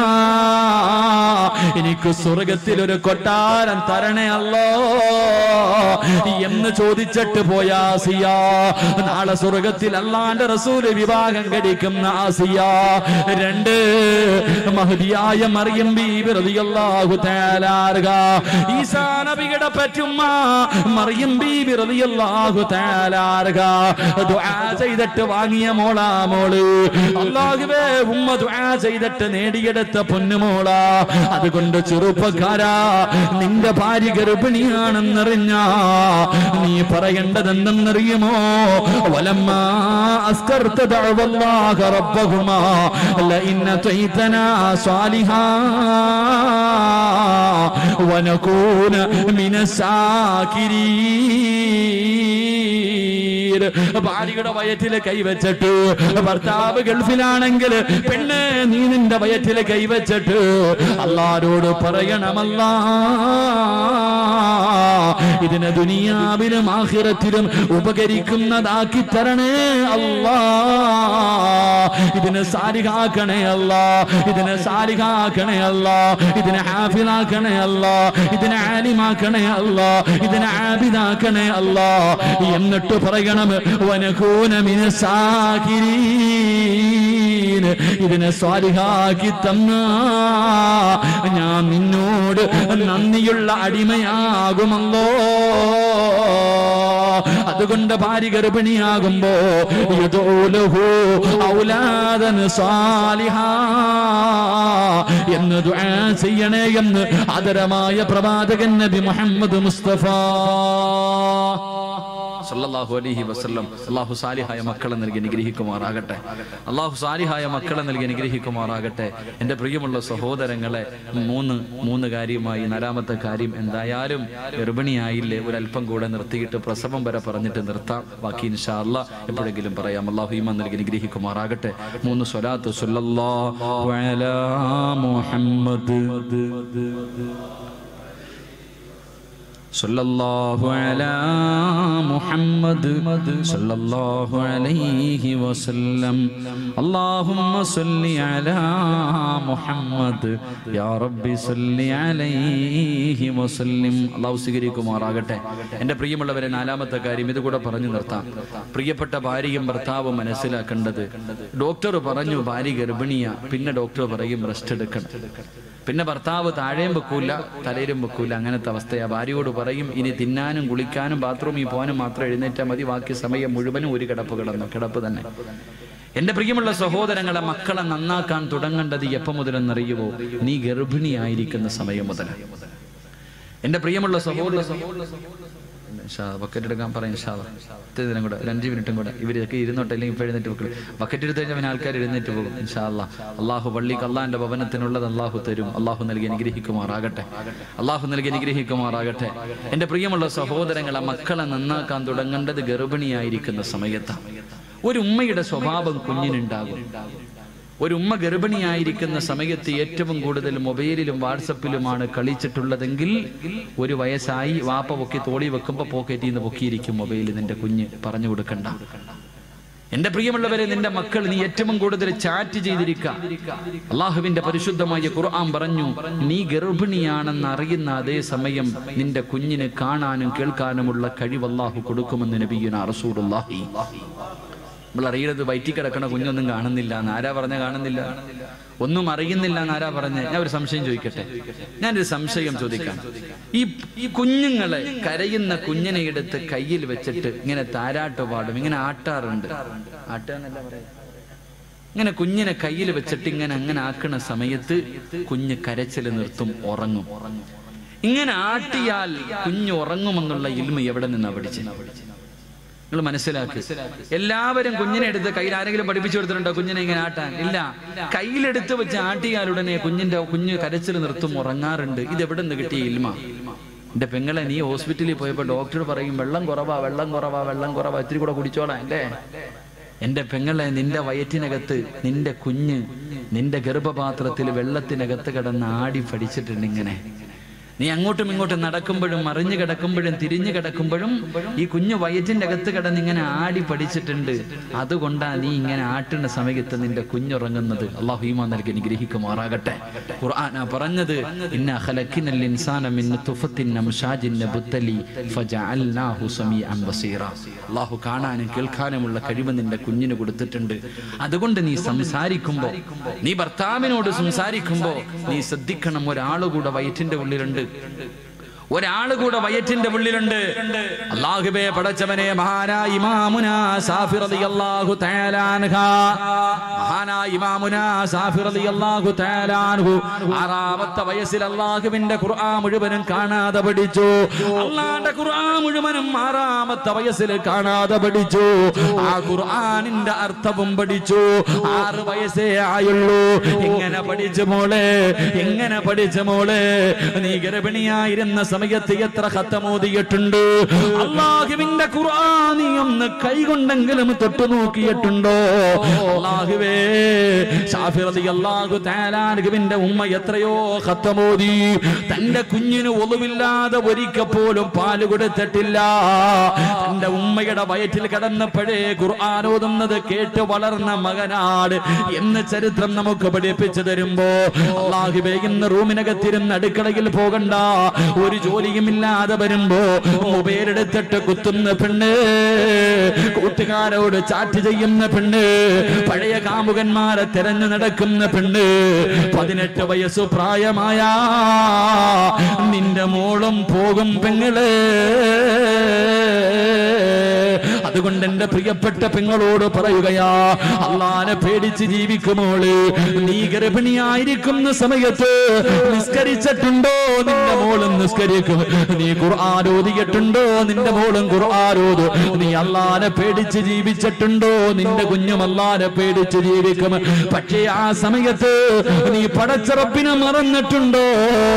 എനിക്ക് സ്വർഗത്തിൽ ഒരു കൊട്ടാരം തരണേ അല്ലോ എന്ന് ചോദിച്ചിട്ട് പോയ ആസിയ, നാളെ സ്വർഗത്തിൽ അല്ലാഹുവിന്റെ റസൂൽ വിവാഹം കഴിക്കുന്ന ആസിയ. രണ്ട് മഹദിയായ മറിയം ബീബി റളിയല്ലാഹു തആല അൻഹാ, ഈസാ നബിയുടെ പറ്റുമ്മ മറിയം ബീബി റളിയല്ലാഹു തആല ദുആ ചെയ്തിട്ട് വാങ്ങിയ മോളാ മോള്. അല്ലാഹുവേ ഉമ്മ ദുആ ചെയ്തിട്ട് നേടിയെടുത്ത പൊന്നുമോളാ. അതുകൊണ്ട് ചെറുപ്പക്കാരാ, നിന്റെ ഭാര്യ ഗർഭിണിയാണെന്നറിഞ്ഞ നീ പറയേണ്ടത് എന്തെന്നറിയുമോ? വലമ്മാ അസ്കർത ദഅവല്ലാഹ റബ്ബഹുമാ ലഇൻ അതൈതനാ സാലിഹാ വനകൂന മിനസ്സാകിരീൻ. ഭാര്യയുടെ വയറ്റില് കൈവച്ചിട്ട്, ഭർത്താവ് ഗൾഫിലാണെങ്കിൽ പെണ്ണ് നീ നിന്റെ വയറ്റില് കൈവച്ചിട്ട് അല്ലാഹുവോട് പറയണമല്ലാ, ഇതിനെ ദുനിയാവിലും ആഖിറത്തിലും ഉപകരിക്കുന്നതാക്കി തരണേ അല്ലാ, ഇതിനെ സാലിഹാക്കണേ അല്ലാ, ഇതിനെ സാലിഹാക്കണേ അല്ലാ, ഇതിനെ ഹാഫിളാക്കണേ അല്ലാ, ഇതിനെ ആലിമാക്കണേ അല്ലാ, ഇതിനെ ആബിദാക്കണേ അല്ലാ. എന്നിട്ട് പറയണം വനകൂന മിനസ്സാകിരീൻ, ഇതിനെ സ്വാലിഹാക്കി തന്ന ഞാൻ നിന്നോട് നന്ദിയുള്ള അടിമയാകുമല്ലോ. അതുകൊണ്ട് ഭാര്യ ഗർഭിണിയാകുമ്പോ യദൂലഹു ഔലാദൻ സാലിഹാ എന്ന് ദുആ ചെയ്യണേ എന്ന് ആദരമായ പ്രവാചകൻ നബി മുഹമ്മദ് മുസ്തഫ സല്ലല്ലാഹു അലൈഹി വസല്ലം. അല്ലാഹു സാലിഹായ മക്കളെ നൽകി അനുഗ്രഹിക്കുമാറാകട്ടെ. അല്ലാഹു സാലിഹായ മക്കളെ നൽകി അനുഗ്രഹിക്കുമാറാകട്ടെ. എൻ്റെ പ്രിയമുള്ള സഹോദരങ്ങളെ, മൂന്ന് മൂന്ന് കാര്യമായി നാലാമത്തെ കാര്യം എന്തായാലും ഗർഭിണിയായില്ലേ, ഒരല്പം കൂടെ നിർത്തിയിട്ട് പ്രസവം വരെ പറഞ്ഞിട്ട് നിർത്താം. ബാക്കി ഇൻഷാ അല്ലാഹ് എപ്പോഴെങ്കിലും പറയാം. അല്ലാഹു ഈമാൻ നൽകി അനുഗ്രഹിക്കുമാറാകട്ടെ. മൂന്ന് സ്വലാത്ത് സല്ലല്ലാഹു അലാ മുഹമ്മദ് സല്ലല്ലാഹു അലാ മുഹമ്മദ് സല്ലല്ലാഹു അലൈഹി വസല്ലം. അല്ലാഹുമ്മ സല്ലി അലാ മുഹമ്മദ് യാ റബ്ബി സല്ലി അലൈഹി വസല്ലം. അല്ലാഹു സ്വീകരിക്കുമാറാകട്ടെ. എൻ്റെ പ്രിയമുള്ളവരെ, നാലാമത്തെ കാര്യം ഇതുകൂടെ പറഞ്ഞു നിർത്താം. പ്രിയപ്പെട്ട ഭാര്യയും ഭർത്താവും മനസ്സിലാക്കേണ്ടത്, ഡോക്ടർ പറഞ്ഞു ഭാര്യ ഗർഭിണിയ, പിന്നെ ഡോക്ടർ പറയും റെസ്റ്റ് എടുക്കണം. പിന്നെ ഭർത്താവ് താഴെയും വെക്കൂല തലയിലും വെക്കൂല, അങ്ങനത്തെ അവസ്ഥയാ. ഭാര്യയോട് പറയും ഇനി തിന്നാനും കുളിക്കാനും ബാത്റൂമിൽ പോകാനും മാത്രം എഴുന്നേറ്റാൽ മതി, ബാക്കി സമയം മുഴുവനും ഒരു കിടപ്പ് കിടന്നു കിടപ്പ് തന്നെ. എന്റെ പ്രിയമുള്ള സഹോദരങ്ങളെ, മക്കളെ നന്നാക്കാൻ തുടങ്ങേണ്ടത് എപ്പം മുതലെന്നറിയുമോ? നീ ഗർഭിണിയായിരിക്കുന്ന സമയം മുതൽ. എന്റെ പ്രിയമുള്ള സഹോദര ബക്കറ്റ് എടുക്കാൻ പറയും. ഇത്രയും കൂടെ ഒരു അഞ്ച് മിനിറ്റും കൂടെ ഇവരൊക്കെ ഇരുന്നോട്ടെ, അല്ലെങ്കിൽ ഇപ്പൊ എഴുന്നേറ്റ് വെക്കണം. ബക്കറ്റ് എടുത്ത് കഴിഞ്ഞാൽ ആൾക്കാർ എഴുന്നേറ്റ് പോകും. ഇൻഷാ അല്ലാഹ് അള്ളാഹു പള്ളിക്ക് അള്ളാഹിന്റെ ഭവനത്തിനുള്ളത് അള്ളാഹു തരും. അള്ളാഹു നൽകി അനുഗ്രഹിക്കുമാറാകട്ടെ. അള്ളാഹു നൽകി അനുഗ്രഹിക്കുമാറാകട്ടെ. എന്റെ പ്രിയമുള്ള സഹോദരങ്ങളെ, മക്കളെ നന്നാക്കാൻ തുടങ്ങേണ്ടത് ഗർഭിണിയായിരിക്കുന്ന സമയത്താണ്. ഒരു ഉമ്മയുടെ സ്വഭാവം കുഞ്ഞിനുണ്ടാകും. ഒരു ഉമ്മ ഗർഭിണിയായിരിക്കുന്ന സമയത്ത് ഏറ്റവും കൂടുതൽ മൊബൈലിലും വാട്സപ്പിലുമാണ് കളിച്ചിട്ടുള്ളതെങ്കിൽ, ഒരു വയസ്സായി വാപ്പ പൊക്കി തോളി വെക്കുമ്പോ പോക്കറ്റിൽ നിന്ന് പൊക്കിയിരിക്കും മൊബൈൽ. നിന്റെ കുഞ്ഞ് പറഞ്ഞു കൊടുക്കണ്ട. എന്റെ പ്രിയമുള്ളവരെ, നിന്റെ മക്കൾ നീ ഏറ്റവും കൂടുതൽ ചാറ്റ് ചെയ്തിരിക്കുക. അള്ളാഹുവിന്റെ പരിശുദ്ധമായ ഖുർആൻ പറഞ്ഞു, നീ ഗർഭിണിയാണെന്ന് അറിയുന്ന അതേ സമയം നിന്റെ കുഞ്ഞിന് കാണാനും കേൾക്കാനുമുള്ള കഴിവ് അള്ളാഹു കൊടുക്കുമെന്ന് നബിയുനാ റസൂലുള്ളാഹി. നമ്മൾ അറിയുന്നത് വയറ്റിൽ കിടക്കണ കുഞ്ഞൊന്നും കാണുന്നില്ല എന്ന്. ആരാ പറഞ്ഞ കാണുന്നില്ല? ഒന്നും അറിയുന്നില്ല എന്നാരാ പറഞ്ഞ? ഞാൻ ഒരു സംശയം ചോദിക്കട്ടെ. ഞാനൊരു സംശയം ചോദിക്കാം. ഈ ഈ കുഞ്ഞുങ്ങളെ, കരയുന്ന കുഞ്ഞിനെ എടുത്ത് കയ്യിൽ വെച്ചിട്ട് ഇങ്ങനെ താരാട്ട് പാടും, ഇങ്ങനെ ആട്ടാറുണ്ട്. ആട്ടാന്നല്ല പറയാ. ഇങ്ങനെ കുഞ്ഞിനെ കയ്യിൽ വെച്ചിട്ട് ഇങ്ങനെ അങ്ങനെ ആക്കണ സമയത്ത് കുഞ്ഞ് കരച്ചിൽ നിർത്തും, ഉറങ്ങും. ഇങ്ങനെ ആട്ടിയാൽ കുഞ്ഞ് ഉറങ്ങുമെന്നുള്ള ഇൽമ എവിടെ നിന്നാ പഠിച്ചു? നിങ്ങൾ മനസ്സിലാക്കി. എല്ലാവരും കുഞ്ഞിനെ എടുത്ത് കയ്യിൽ ആരെങ്കിലും പഠിപ്പിച്ചു കൊടുത്തിട്ടുണ്ടോ കുഞ്ഞിനെ ഇങ്ങനെ ആട്ടാൻ? ഇല്ല. കയ്യിലെടുത്ത് വെച്ച് ആട്ടിയാൽ ഉടനെ കുഞ്ഞിന്റെ കുഞ്ഞ് കരച്ചിൽ നിർത്തും, ഉറങ്ങാറുണ്ട്. ഇത് എവിടെ നിന്ന് കിട്ടിയ ഇൽമ? എന്റെ പെങ്ങളെ, നീ ഹോസ്പിറ്റലിൽ പോയപ്പോ ഡോക്ടർ പറയും വെള്ളം കുറവാ വെള്ളം കുറവാ വെള്ളം കുറവാ ഇത്തിരി കൂടെ കുടിച്ചോളാം. അല്ലേ എന്റെ പെങ്ങളെ, നിന്റെ വയറ്റിനകത്ത് നിന്റെ കുഞ്ഞ് നിന്റെ ഗർഭപാത്രത്തിൽ വെള്ളത്തിനകത്ത് കിടന്ന് ആടി പഠിച്ചിട്ടുണ്ട്. ഇങ്ങനെ നീ അങ്ങോട്ടും ഇങ്ങോട്ടും നടക്കുമ്പോഴും മറിഞ്ഞു കിടക്കുമ്പോഴും തിരിഞ്ഞു കിടക്കുമ്പോഴും ഈ കുഞ്ഞു വയറ്റിന്റെ അകത്ത് കിടന്ന് ഇങ്ങനെ ആടി പഠിച്ചിട്ടുണ്ട്. അതുകൊണ്ടാ നീ ഇങ്ങനെ ആട്ടുന്ന സമയത്ത് നിന്റെ കുഞ്ഞുറങ്ങുന്നത്. അല്ലാഹു ഈമാൻ നൽകി അനുഗ്രഹിക്കുമാറാകട്ടെ. ഖുർആനാ പറഞ്ഞത്, ഇന്നാ ഖലഖനൽ ഇൻസാന മിൻ നുത്ഫത്തിൻ അംശാജിൻ നബ്തലി ഫജഅൽനാഹു സമീഅൻ ബസീറ. അല്ലാഹു കാണാനും കേൾക്കാനുമുള്ള കഴിവ് നിന്റെ കുഞ്ഞിന് കൊടുത്തിട്ടുണ്ട്. അതുകൊണ്ട് നീ സംസാരിക്കുമ്പോ, നീ ഭർത്താവിനോട് സംസാരിക്കുമ്പോ നീ ശ്രദ്ധിക്കണം, ഒരാളുകൂടെ വയറ്റിന്റെ ഉള്ളിലുണ്ട്. ഒരാള് കൂടെ വയറ്റിന്റെ ഉള്ളിലുണ്ട്. അല്ലാഹുവേ പടച്ചവനെ, മഹാനായ ഇമാമുനാ സാഫി റളിയല്ലാഹു തആല അൻഹു മഹാനായ ഇമാമുനാ സാഫി റളിയല്ലാഹു തആല അൻഹു ആറാമത്തെ വയസ്സിൽ അല്ലാഹുവിന്റെ ഖുർആൻ മുഴുവനും കാണാതെ പഠിച്ചു. അല്ലാഹുവിന്റെ ഖുർആൻ മുഴുവനും ആറാമത്തെ വയസ്സിൽ കാണാതെ പഠിച്ചു. ആ ഖുർആനിന്റെ അർത്ഥവും പഠിച്ചു. ആറ് വയസ്സേ ആയുള്ളൂ. എങ്ങനെ പഠിച്ചു മോളെ, എങ്ങനെ പഠിച്ചു മോളെ? നീ ഗർഭിണിയായിരുന്ന സമയത്ത് എത്ര ഖത്തമോദിയിട്ടുണ്ട്? അല്ലാഹുവിന്റെ ഖുർആൻ നീ ഒന്ന് കൈകൊണ്ടെങ്കിലും തൊട്ടു നോക്കിയിട്ടുണ്ടോ? അല്ലാഹുവേ, ശാഫി റളിയല്ലാഹു തആല അൻഹുവിന്റെ ഉമ്മ എത്രയോ ഖത്തമോദി. തന്റെ കുഞ്ഞിന് ഒളിവില്ലാതെ ഒരിക്കൽ പോലും പാല് കൊടുത്തിട്ടില്ല. തന്റെ ഉമ്മയുടെ വയറ്റിൽ കിടന്നപ്പോഴേ ഖുർആൻ ഓതുന്നത് കേട്ട് വളർന്ന മകനാട് എന്ന് ചരിത്രം നമുക്ക് പഠിപ്പിച്ചു തരുമ്പോ, അല്ലാഹുവേ, ഇന്ന് റൂമിനകത്തിരുന്ന് അടുക്കളയിൽ പോകണ്ട, ഒരു ജോലിയുമില്ലാതെ വരുമ്പോ മൊബൈൽ എടുത്തിട്ട് കുത്തുന്ന പെണ്ണ്, കൂട്ടുകാരോട് ചാറ്റ് ചെയ്യുന്ന പെണ്ണ്, പഴയ കാമുകന്മാരെ തെരഞ്ഞു നടക്കുന്ന പെണ്ണ്, പതിനെട്ട് വയസ്സു പ്രായമായ നിന്റെ മോളും പോകും പെങ്ങള്. അതുകൊണ്ട് എന്റെ പ്രിയപ്പെട്ട പെങ്ങളോട് പറയുകയാ, അല്ലാഹനെ പേടിച്ച് ജീവിക്കുമോള്. നീ ഗർഭിണിയായിരിക്കുന്ന സമയത്ത് നിസ്കരിച്ചിട്ടുണ്ടോ? നിന്റെ മോളും നിസ്കരിക്കും. നീ ഖുർആൻ ഓതിയിട്ടുണ്ടോ? നിന്റെ മോളും ഖുർആൻ ഓതും. നീ അല്ലാഹനെ പേടിച്ച് ജീവിച്ചിട്ടുണ്ടോ? നിന്റെ കുഞ്ഞും അല്ലാഹനെ പേടിച്ച് ജീവിക്കും. പക്ഷേ ആ സമയത്ത് നീ പടച്ച റബ്ബിനെ മറന്നിട്ടുണ്ടോ?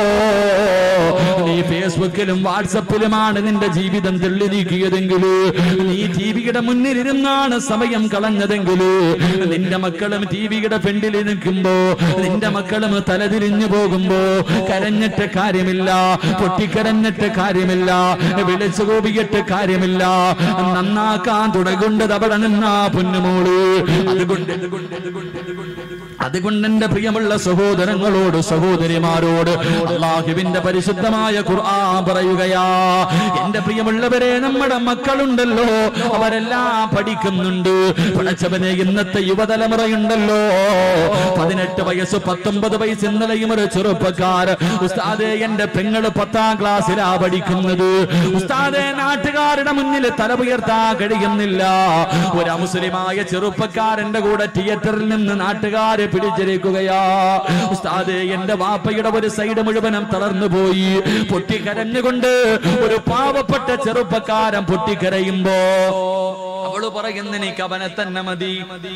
നീ ഫേസ്ബുക്കിലും വാട്സപ്പിലുമാണ് നിന്റെ ജീവിതം തെള്ളി നീക്കിയതെങ്കിൽ, നീ ടിവിയുടെ മുന്നിലിരുന്നാണ് സമയം കളഞ്ഞതെങ്കിൽ, നിന്റെ മക്കളും ടിവിയുടെ ഫ്രണ്ടിൽ നിൽക്കുമ്പോ, നിന്റെ മക്കളും തലതിരിഞ്ഞു പോകുമ്പോ കരഞ്ഞിട്ട് കാര്യമില്ല, പൊട്ടിക്കരഞ്ഞിട്ട് കാര്യമില്ല, വിളിച്ചു കൂപിയിട്ട് കാര്യമില്ല. നന്നാക്കാൻ തുടങ്ങേണ്ടത് അവിടെ നിന്നാ പൊന്നുമോള്. അതുകൊണ്ട് അതുകൊണ്ട് എന്റെ പ്രിയമുള്ള സഹോദരങ്ങളോട് സഹോദരിമാരോട് അല്ലാഹുവിന്റെ പരിശുദ്ധമായ ഖുർആൻ പറയുകയാ, എന്റെ പ്രിയമുള്ളവരെ, നമ്മുടെ മക്കളുണ്ടല്ലോ, അവരെല്ലാം പഠിക്കുന്നുണ്ട്. പഠിച്ചവനെ, ഇന്നത്തെ യുവതലമുറയുണ്ടല്ലോ, പതിനെട്ട് വയസ്സ് പത്തൊമ്പത് വയസ്സ് ഇന്നലെയും ഒരു ചെറുപ്പക്കാർ, ഉസ്താദേ എന്റെ പെങ്ങള് പത്താം ക്ലാസ്സിലാ പഠിക്കുന്നത്, ഉസ്താദേ നാട്ടുകാരുടെ മുന്നിൽ തല ഉയർത്താൻ കഴിയുന്നില്ല. ഒരു മുസ്ലിമായ ചെറുപ്പക്കാരന്റെ കൂടെ തിയേറ്ററിൽ നിന്ന് നാട്ടുകാരെ പിടിച്ചിരിക്കുകയാ. ഉസ്താദേ എന്റെ വാപ്പയുടെ ഒരു സൈഡ് മുഴുവനും തളർന്നു പോയി. പൊട്ടിക്കരഞ്ഞുകൊണ്ട് ഒരു പാവപ്പെട്ട ചെറുപ്പക്കാരൻ പൊട്ടിക്കരയുമ്പോ അവള് പറയുന്ന, എനിക്ക് അവനെ തന്നെ മതി.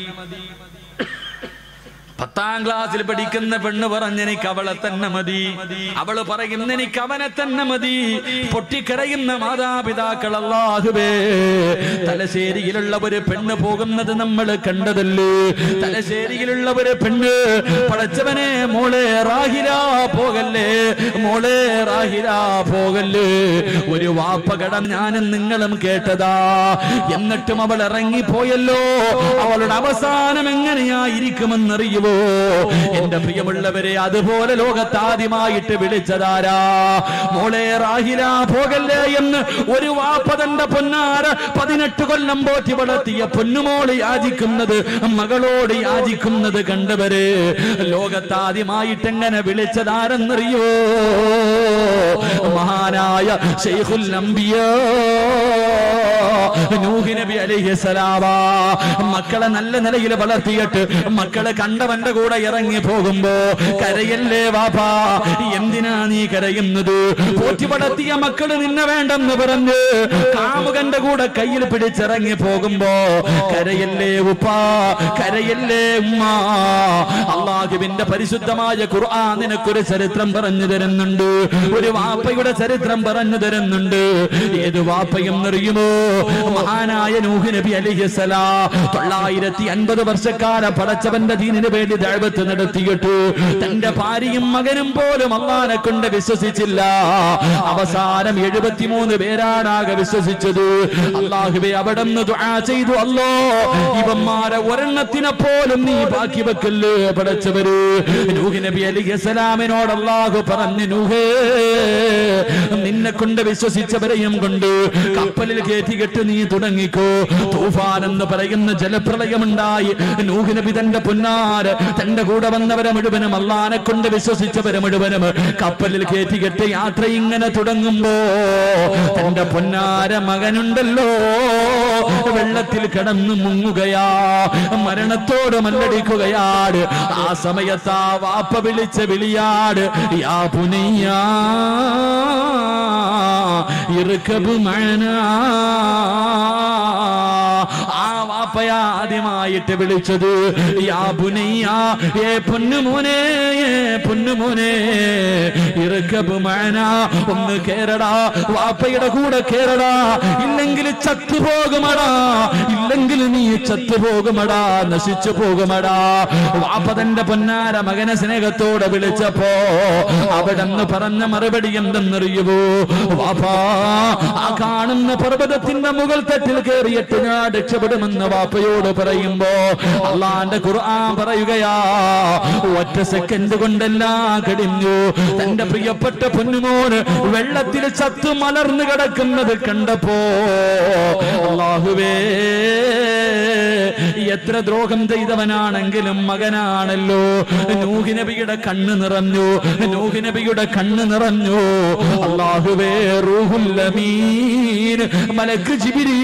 പത്താം ക്ലാസ്സിൽ പഠിക്കുന്ന പെണ്ണ് പറഞ്ഞെനിക്ക് അവളെ തന്നെ മതി. അവള് പറയുന്ന, എനിക്ക് അവനെ തന്നെ മതി. പൊട്ടിക്കരയുന്ന മാതാപിതാക്കൾ, അല്ലാഹുവേ, തലശ്ശേരിയിലുള്ള ഒരു പെണ്ണ് പോകുന്നത് നമ്മൾ കണ്ടതല്ലേ? തലശ്ശേരിയിലുള്ള ഒരു പെണ്ണ്, പടച്ചവനെ, മോളെ റാഹില പോകല്ലേ, മോളെ റാഹില പോകല്ലേ. ഒരു വാപ്പ കടം ഞാനും നിങ്ങളും കേട്ടതാ. എന്നിട്ടും അവൾ ഇറങ്ങിപ്പോയല്ലോ. അവളുടെ അവസാനം എങ്ങനെയായിരിക്കുമെന്നറിയുമോ? എന്റെ പ്രിയമുള്ളവരെ, അതുപോലെ ലോകത്താദ്യമായിട്ട് വിളിച്ചതാരാ? മോളെ റാഹില പോകല്ലേ എന്ന് ഒരു വാപ്പ തന്റെ പൊന്നാര പതിനെട്ട് കൊല്ലം പോറ്റി വളർത്തിയ പൊന്നുമോള് യാചിക്കുന്നത്, മകളോട് യാചിക്കുന്നത് കണ്ടവര് ലോകത്താദ്യമായിട്ട് എങ്ങനെ വിളിച്ചതാരെന്നറിയോ? മഹാനായ ശൈഖുൽ അംബിയാ നൂഹ് നബി അലൈഹിസ്സലാം. മക്കളെ നല്ല നിലയിൽ വളർത്തിയിട്ട് മക്കളെ കണ്ടവന്റെ കൂടെ ഇറങ്ങി പോകുമ്പോ, കരയല്ലേ വാപ്പാ, എന്തിനാ നീ കരയുന്നത്? പോറ്റി വളർത്തിയ മക്കള് നിന്നെ വേണ്ടെന്ന് പറഞ്ഞ് കാമുകന്റെ കൂടെ കയ്യിൽ പിടിച്ചിറങ്ങി പോകുമ്പോ, കരയല്ലേ ഉപ്പാ, കരയല്ലേ ഉമ്മ. അല്ലാഹുവിന്റെ പരിശുദ്ധമായ ഖുർആൻ നിനക്കൊരു ചരിത്രം പറഞ്ഞു തരുന്നുണ്ട്. ഒരു വാപ്പയുടെ ചരിത്രം പറഞ്ഞു തരുന്നുണ്ട്. ഏത് വാപ്പയും അറിയുമോ? മഹാനായ നൂഹ് നബി അലൈഹിസ്സലാം തൊള്ളായിരത്തി അൻപത് വർഷക്കാലം പടച്ചവന്റെ ദീനിന് വേണ്ടി ദഅവത്ത് നടത്തിയിട്ട് തന്റെ ഭാര്യയും മകനും പോലും അല്ലാഹനെ കൊണ്ട് വിശ്വസിച്ചില്ല. അവസാനം എഴുപത്തിമൂന്ന് പേരാണാകെ വിശ്വസിച്ചത്. അല്ലാഹുവേ, അവിടുന്ന് ദുആ ചെയ്തു, അല്ലോ ഇവന്മാരെ ഒരെണ്ണത്തിനെ പോലും നീ ബാക്കി വെക്കല്ലേ പടച്ചവര്. നൂഹ് നബി അലൈഹിസ്സലാമിനോട് അല്ലാഹു പറഞ്ഞു, നൂഹേ, നിന്നെ കൊണ്ട് വിശ്വസിച്ചവരെയും കൊണ്ട് കപ്പലിൽ കയറ്റിക്കെട്ട് നീ തുടങ്ങിക്കോ. തൂഫാൻ എന്ന് പറയുന്ന ജലപ്രളയമുണ്ടായി. നൂഹ് നബി തന്റെ പൊന്നാര തന്റെ കൂടെ വന്നവരെ മുഴുവനും അള്ളാനെ കൊണ്ട് വിശ്വസിച്ചവരെ മുഴുവനും കപ്പലിൽ കയറ്റിക്കെട്ട് യാത്ര ഇങ്ങനെ തുടങ്ങുമ്പോ തന്റെ പൊന്നാര മകനുണ്ടല്ലോ വെള്ളത്തിൽ കിടന്നു മുങ്ങുകയാ, മരണത്തോട് മല്ലടിക്കുകയാണ്. ആ സമയത്ത് ആ വാപ്പ വിളിച്ച വിളിയാട് യാ പുനയ്യാ ഇർകബ് മഅനാ. ആ വാപ്പയാ ആദ്യമായിട്ട് വിളിച്ചത് യാ പുനയ്യാ, ഏ പൊന്നുമോനെ, ഏ പൊന്നുമോനെ ഇർകബ് മഅനാ, ഒന്ന് കേറടാ, വാപ്പയുടെ കൂടെ കേറടാ, ഇല്ലെങ്കിൽ ചത്തുപോകുമടാ, ഇല്ലെങ്കിൽ നീ ചത്തുപോകുമടാ, നശിച്ചു പോകുമടാ. വാപ്പ തന്റെ പൊന്നാര മകനെ സ്നേഹത്തോടെ വിളിച്ചപ്പോ അവിടെന്ന് പറഞ്ഞ മറുപടി എന്തെന്നറിയുമോ? വാപ്പാ, ആ കാണുന്ന പർവ്വതത്തിന്റെ മുകൾ തട്ടിൽ കയറിയിട്ട് ഞാൻ രക്ഷപ്പെടുമെന്ന് വാപ്പയോട് പറയുമ്പോ അള്ളാന്റെ ഖുർആൻ പറയുകയാ, ഒറ്റ സെക്കൻഡ് കൊണ്ടെല്ലാം കഴിഞ്ഞു. തന്റെ പ്രിയപ്പെട്ട പൊന്നുമോന് വെള്ളത്തിൽ ചത്തു മലർന്നു കിടക്കുന്നത് കണ്ടപ്പോ അല്ലാഹുവേ, എത്ര ദ്രോഹം ചെയ്തവനാണെങ്കിലും മകനാണല്ലോ. നൂഹ് നബിയുടെ കണ്ണ് നിറഞ്ഞു, നൂഹ് നബിയുടെ കണ്ണ് നിറഞ്ഞു. അല്ലാഹുവേ, റൂഹുൽ അമീൻ മലക്ക്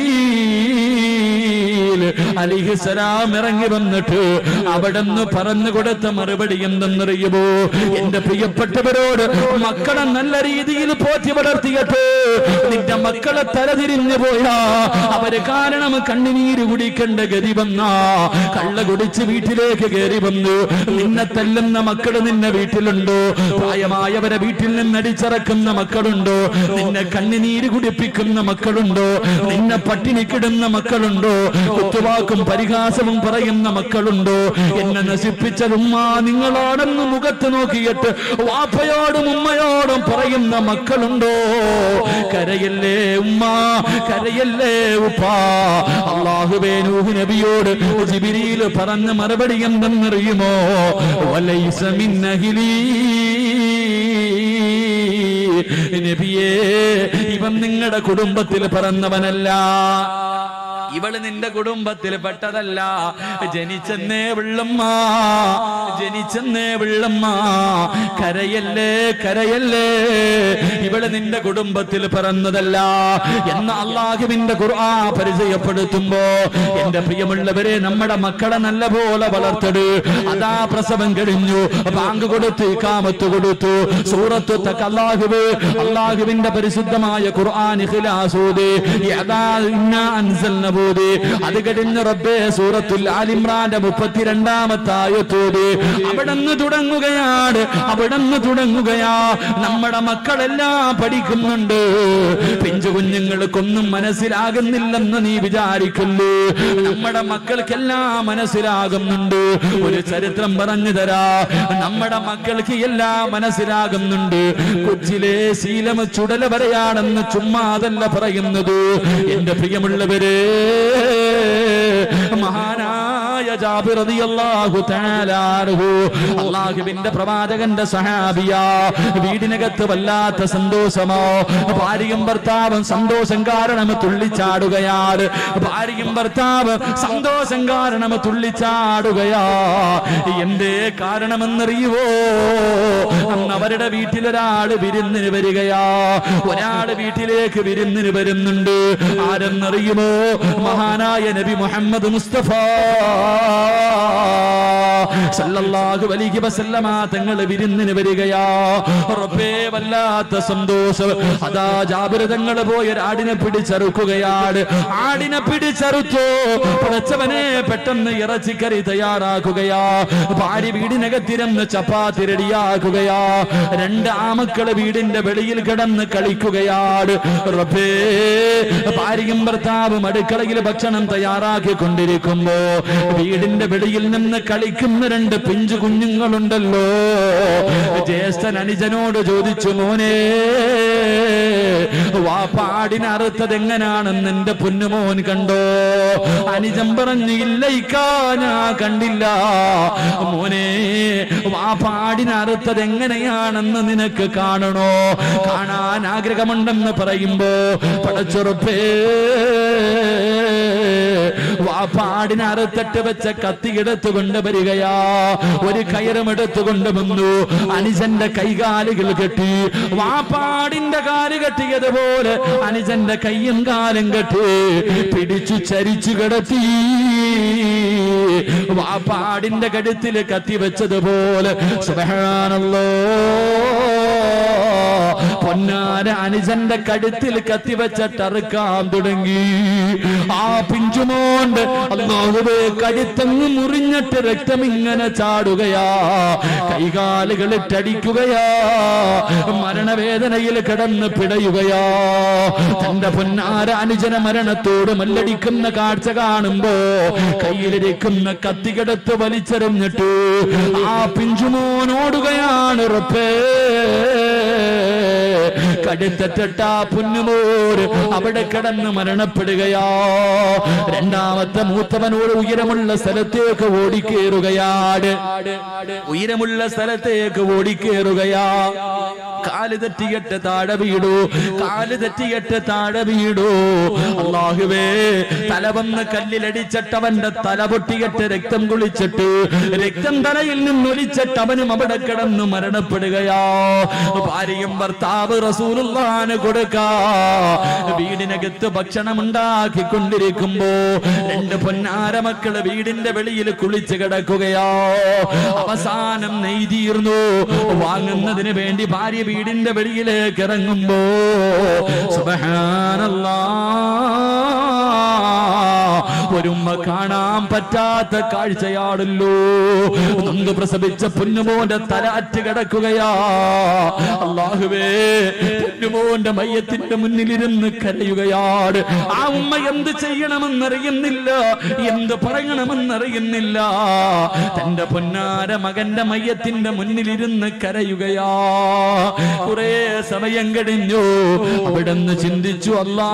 ജിബ്രീൽ അലൈഹിസ്സലാം ഇറങ്ങി വന്നിട്ട് അവിടെന്ന് പറഞ്ഞു കൊടുത്ത മറുപടി എന്തെന്നറിയുമോ? എന്റെ പ്രിയപ്പെട്ടവരോട് മക്കളെ നല്ല രീതിയിൽ പോറ്റി വളർത്തിയിട്ട് നിന്റെ മക്കളെ തലതിരിഞ്ഞു പോയാ അവര് കാരണം കണ്ണുനീര് കുടിക്കേണ്ട ഗതി വന്നാ, കള്ള കുടിച്ച് വീട്ടിലേക്ക് കയറി വന്നു. നിന്നെ തല്ലുന്ന മക്കള് നിന്നെ വീട്ടിലുണ്ടോ? പ്രായമായവരെ വീട്ടിൽ നിന്ന് അടിച്ചിറക്കുന്ന മക്കളുണ്ടോ? നിന്നെ കണ്ണുനീര് കുടിപ്പിക്കുന്ന മക്കളുണ്ടോ? നിന്നെ പട്ടിണിക്കിടുന്ന മക്കളുണ്ടോ? കുത്തുവാക്കും പരിഹാസവും പറയുന്ന മക്കളുണ്ടോ? എന്നെ നശിപ്പിച്ചത് ഉമ്മ നിങ്ങളോടൊന്ന് മുഖത്ത് നോക്കിയിട്ട് വാപ്പയോടും ഉമ്മയോടും പറയുന്ന മക്കളുണ്ടോ? കരയല്ലേ ഉമ്മ, കരയല്ലേ ഉപ്പ. അല്ലാഹുവേ, നൂഹ് നബിയോട് ജിബ്രീൽ പറഞ്ഞ മറുപടി എന്തെന്നറിയുമോ? വലൈസ മിൻ അഹ്ലി, നബിയേ, ഇവൻ നിങ്ങളുടെ കുടുംബത്തിൽ പിറന്നവനല്ല, ഇവള് നിന്റെ കുടുംബത്തിൽ പെട്ടതല്ല. ജനിച്ചെന്നേ വിള്ളമ്മ, ജനിച്ചെന്നേ വിള്ളമ്മ, കരയല്ലേ കരയല്ലേ, ഇവള് നിന്റെ കുടുംബത്തിൽ പിറന്നതല്ല എന്ന അല്ലാഹുവിന്റെ ഖുർആൻ പരിചയപ്പെടുത്തുമ്പോ എന്റെ പ്രിയമുള്ളവരെ, നമ്മുടെ മക്കളെ നല്ല പോലെ വളർത്തട്. അതാ പ്രസവം കഴിഞ്ഞു, ബാങ്ക് കൊടുത്തു, ഇഖാമത്ത് കൊടുത്തു, സൂറത്ത് അല്ലാഹുവേ, അല്ലാഹുവിന്റെ പരിശുദ്ധമായ ഖുർആൻ ഇഖ്ലാസ് ഓതി, യദാ ഇന്നാ അൻസൽന ഓതി, അത് കഴിഞ്ഞ് റബ്ബേ സൂറത്തുൽ ആൽ ഇംറാന്റെ മുപ്പത്തിരണ്ടാമത്തെ ആയത്ത് ഓതി. അവിടെന്ന് തുടങ്ങുകയാണ്, അവിടെന്ന് തുടങ്ങുകയാ. നമ്മുടെ മക്കളെല്ലാം പഠിക്കുന്നുണ്ട്. പിഞ്ചു കുഞ്ഞുങ്ങൾക്കൊന്നും മനസ്സിലാകുന്നില്ലെന്ന് നീ വിചാരിക്കല്ലേ, നമ്മുടെ മക്കൾക്കെല്ലാം മനസ്സിലാകുന്നുണ്ട്. ഒരു ചരിത്രം പറഞ്ഞു തരാ, നമ്മുടെ മക്കൾക്ക് എല്ലാം മനസ്സിലാകുന്നുണ്ട്. കൊച്ചിലെ ശീലം ചുടല വരെയാണെന്ന് ചുമ്മാതല്ല പറയുന്നത്. എന്റെ പ്രിയമുള്ളവരെ, മഹാനായ ജാബിർ റളിയല്ലാഹു തആല അൻഹു, അല്ലാഹുവിന്റെ പ്രവാചകന്റെ സഹാബിയാ, വീടിനകത്ത് വല്ലാത്ത സന്തോഷമോ. ഭാര്യയും ഭർത്താവും സന്തോഷം കാരണം തുള്ളിച്ചാടുകയാണ്. ഭാര്യയും ഭർത്താവ് സന്തോഷം കാരണം തുള്ളിച്ചാടുകയാ. എന്തേ കാരണമെന്നറിയുവോ? അന്ന് അവരുടെ വീട്ടിലൊരാള് വിരുന്നിന് വരികയാ. ഒരാള് വീട്ടിലേക്ക് വിരുന്നിന് വരുന്നുണ്ട്. ആരെന്നറിയുമോ? മഹാനായ നബി മുഹമ്മദ് മുസ്തഫ സല്ലല്ലാഹു അലൈഹി വസല്ലമ തങ്ങൾ വിരുന്നിന് വരികയാ. റബ്ബേ, വല്ലാത്ത സന്തോഷം. അതാ ജാബിർ തങ്ങൾ പോയി ആടിനെ പിടിച്ചറുക്കുകയാണ്. ആടിനെ പിടിച്ചറുത്തു. പടച്ചവനെ, പെട്ടെന്ന് ഇറച്ചിക്കറി തയ്യാറാക്കുകയാ. ഭാര്യ വീടിനകത്തിരുന്ന് ചപ്പാത്തി റെഡിയാക്കുകയാ. രണ്ട് ആമക്കള് വീടിന്റെ വെളിയിൽ കിടന്ന് കളിക്കുകയാണ്. റബ്ബേ, ഭാര്യയും ഭർത്താവും അടുക്കളയിൽ ഭക്ഷണം തയ്യാറാക്കിക്കൊണ്ടിരിക്കുമ്പോ വീടിന്റെ വെളിയിൽ നിന്ന് കളിക്കുന്ന രണ്ട് പിഞ്ചു കുഞ്ഞുങ്ങളുണ്ടല്ലോ. ജ്യേഷ്ഠൻ അനുജനോട് ചോദിച്ചു, മോനെ, വാപ്പാടിനെ അറുത്തത് എങ്ങനെയാണെന്ന് എന്റെ പൊന്നുമോൻ കണ്ടോ? അനുജൻ പറഞ്ഞു, ഇല്ല ഇക്കാ, ഞാൻ കണ്ടില്ല. മോനെ, വാപ്പാടിനെ അറുത്തത് എങ്ങനെയാണെന്ന് നിനക്ക് കാണണോ? കാണാൻ ആഗ്രഹമുണ്ടെന്ന് പറയുമ്പോ, പടച്ചുറപ്പേ, വാപ്പാടിനെ അറുത്തിട്ട് വെച്ച കത്തി എടുത്തുകൊണ്ട് വരികയാ. ഒരു കയറും എടുത്തുകൊണ്ട് വന്നു. അനുജന്റെ കൈകാലുകൾ കെട്ടി. വാപ്പാടിന്റെ കാല് കെട്ടിയതുപോലെ അനുജന്റെ കയ്യും കാലും കെട്ടി പിടിച്ചു ചരിച്ചു കിടത്തി. വാപ്പാടിന്റെ കഴുത്തിൽ കത്തി വെച്ചതുപോലെ സുബ്ഹാനല്ലാഹ് പൊന്നാര അനുജന്റെ കഴുത്തിൽ കത്തിവെച്ചിട്ട് അറുക്കാൻ തുടങ്ങി. ആ പിഞ്ചുമോണ്ട് അല്ലാഹുവേ കഴുത്തങ്ങ് മുറിഞ്ഞിട്ട് രക്തം ഇങ്ങനെ ചാടുകയാ. കൈകാലുകളിട്ടടിക്കുകയാ. മരണവേദനയിൽ കിടന്ന് പിടയുകയാ. തന്റെ പൊന്നാര അനുജന മരണത്തോട് മല്ലടിക്കുന്ന കാഴ്ച കാണുമ്പോ കയ്യിലിരിക്കുന്ന കത്തികെടുത്ത് വലിച്ചെറിഞ്ഞിട്ട് ആ പിഞ്ചുമോനോടുകയാണ്. റബ്ബേ കടുത്തട്ട പുന്നുമോര് അവിടെ കിടന്ന് മരണപ്പെടുകയാ. രണ്ടാമത്തെ മൂത്തവനോട് ഉയരമുള്ള സ്ഥലത്തേക്ക് ഓടിക്കേറുകയാണ്. ഉയരമുള്ള സ്ഥലത്തേക്ക് ഓടിക്കേറുകയാ. കാല് തെറ്റിയിട്ട് താഴെ വീടൂ. കാല് തെറ്റിയിട്ട് താഴെ വീടൂ. അല്ലാഹുവേ തല വന്ന് കല്ലിലടിച്ചിട്ടവന്റെ തല പൊട്ടിയിട്ട് രക്തം കുളിച്ചിട്ട് രക്തം തലയിൽ നിന്നൊലിച്ചിട്ട് അവനും അവിടെ കിടന്ന് മരണപ്പെടുകയാ. ഭാര്യയും ഭർത്താവ് റസൂലുള്ളാഹിന് കൊടുക്കാ വീടിനകത്ത് ഭക്ഷണം ഉണ്ടാക്കിക്കൊണ്ടിരിക്കുമ്പോ രണ്ട് പൊന്നാര മക്കള് വീടിന്റെ വെളിയിൽ കുളിച്ച് കിടക്കുകയാ. അവസാനം നെയ്തീർന്നു. വാങ്ങുന്നതിന് വേണ്ടി ഭാര്യ വീടിന്റെ വെളിയിലേക്ക് ഇറങ്ങുമ്പോ സുബ്ഹാനല്ലാഹ് ഒരുമ്മ കാണാൻ പറ്റാത്ത കാഴ്ചയാണല്ലോ. നൊന്ത് പ്രസവിച്ച പൊന്നുമോന്റെ തല അറ്റ് കിടക്കുകയാ. അല്ലാഹുവേ പൊന്നുമോന്റെ മയ്യത്തിന്റെ മുന്നിലിരുന്ന് കരയുകയാണ്. ആ ഉമ്മ എന്ത് ചെയ്യണമെന്നറിയുന്നില്ല, എന്ത് പറയണമെന്നറിയുന്നില്ല. തന്റെ പൊന്നാര മകന്റെ മയ്യത്തിന്റെ മുന്നിലിരുന്ന് കരയുകയാ. കുറെ സമയം കഴിഞ്ഞു. അവിടുന്ന് ചിന്തിച്ചു, അല്ലാ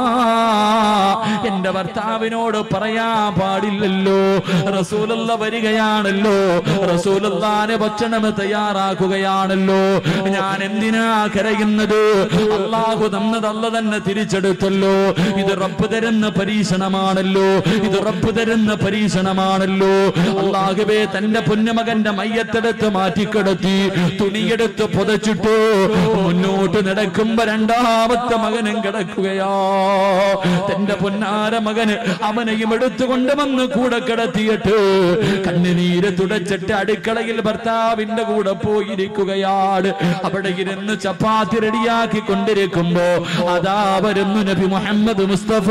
എന്റെ ഭർത്താവിനോട് പറയാ പാടില്ലല്ലോ. റസൂലുള്ള വരികയാണല്ലോ. റസൂലുള്ളാഹിന്റെ ഭക്ഷണം തയ്യാറാക്കുകയാണല്ലോ. ഞാൻ എന്തിനാ കരയുന്നത്? അല്ലാഹു തന്നത് അല്ലാഹു തന്നെ തിരിച്ചെടുത്തല്ലോ. ഇത് റബ്ബ് തരുന്ന പരീക്ഷണമാണല്ലോ. ഇത് റബ്ബ് തരുന്ന പരീക്ഷണമാണല്ലോ. അല്ലാഹുവേ തന്റെ പൊന്നുമകന്റെ മയ്യത്തെടുത്ത് മാറ്റിക്കിടത്തി തുണിയെടുത്ത് പുതച്ചിട്ടു. മുന്നോട്ട് നടക്കുമ്പോ രണ്ടാമത്തെ മകനും കിടക്കുകയാ. തന്റെ പൊന്നാര മകന് അവനെയും എടുത്തുകൊണ്ട് വന്ന് കൂടെ കിടത്തിയിട്ട് കണ്ണുനീര് തുടച്ചിട്ട് അടുക്കളയിൽ ഭർത്താവിന്റെ കൂടെ പോയിരിക്കുകയാണ്. അവിടെ ഇരുന്ന് ചപ്പാത്തി റെഡിയാക്കി കൊണ്ടിരിക്കുമ്പോ അതാ വരുന്നു നബി മുഹമ്മദ് മുസ്തഫ.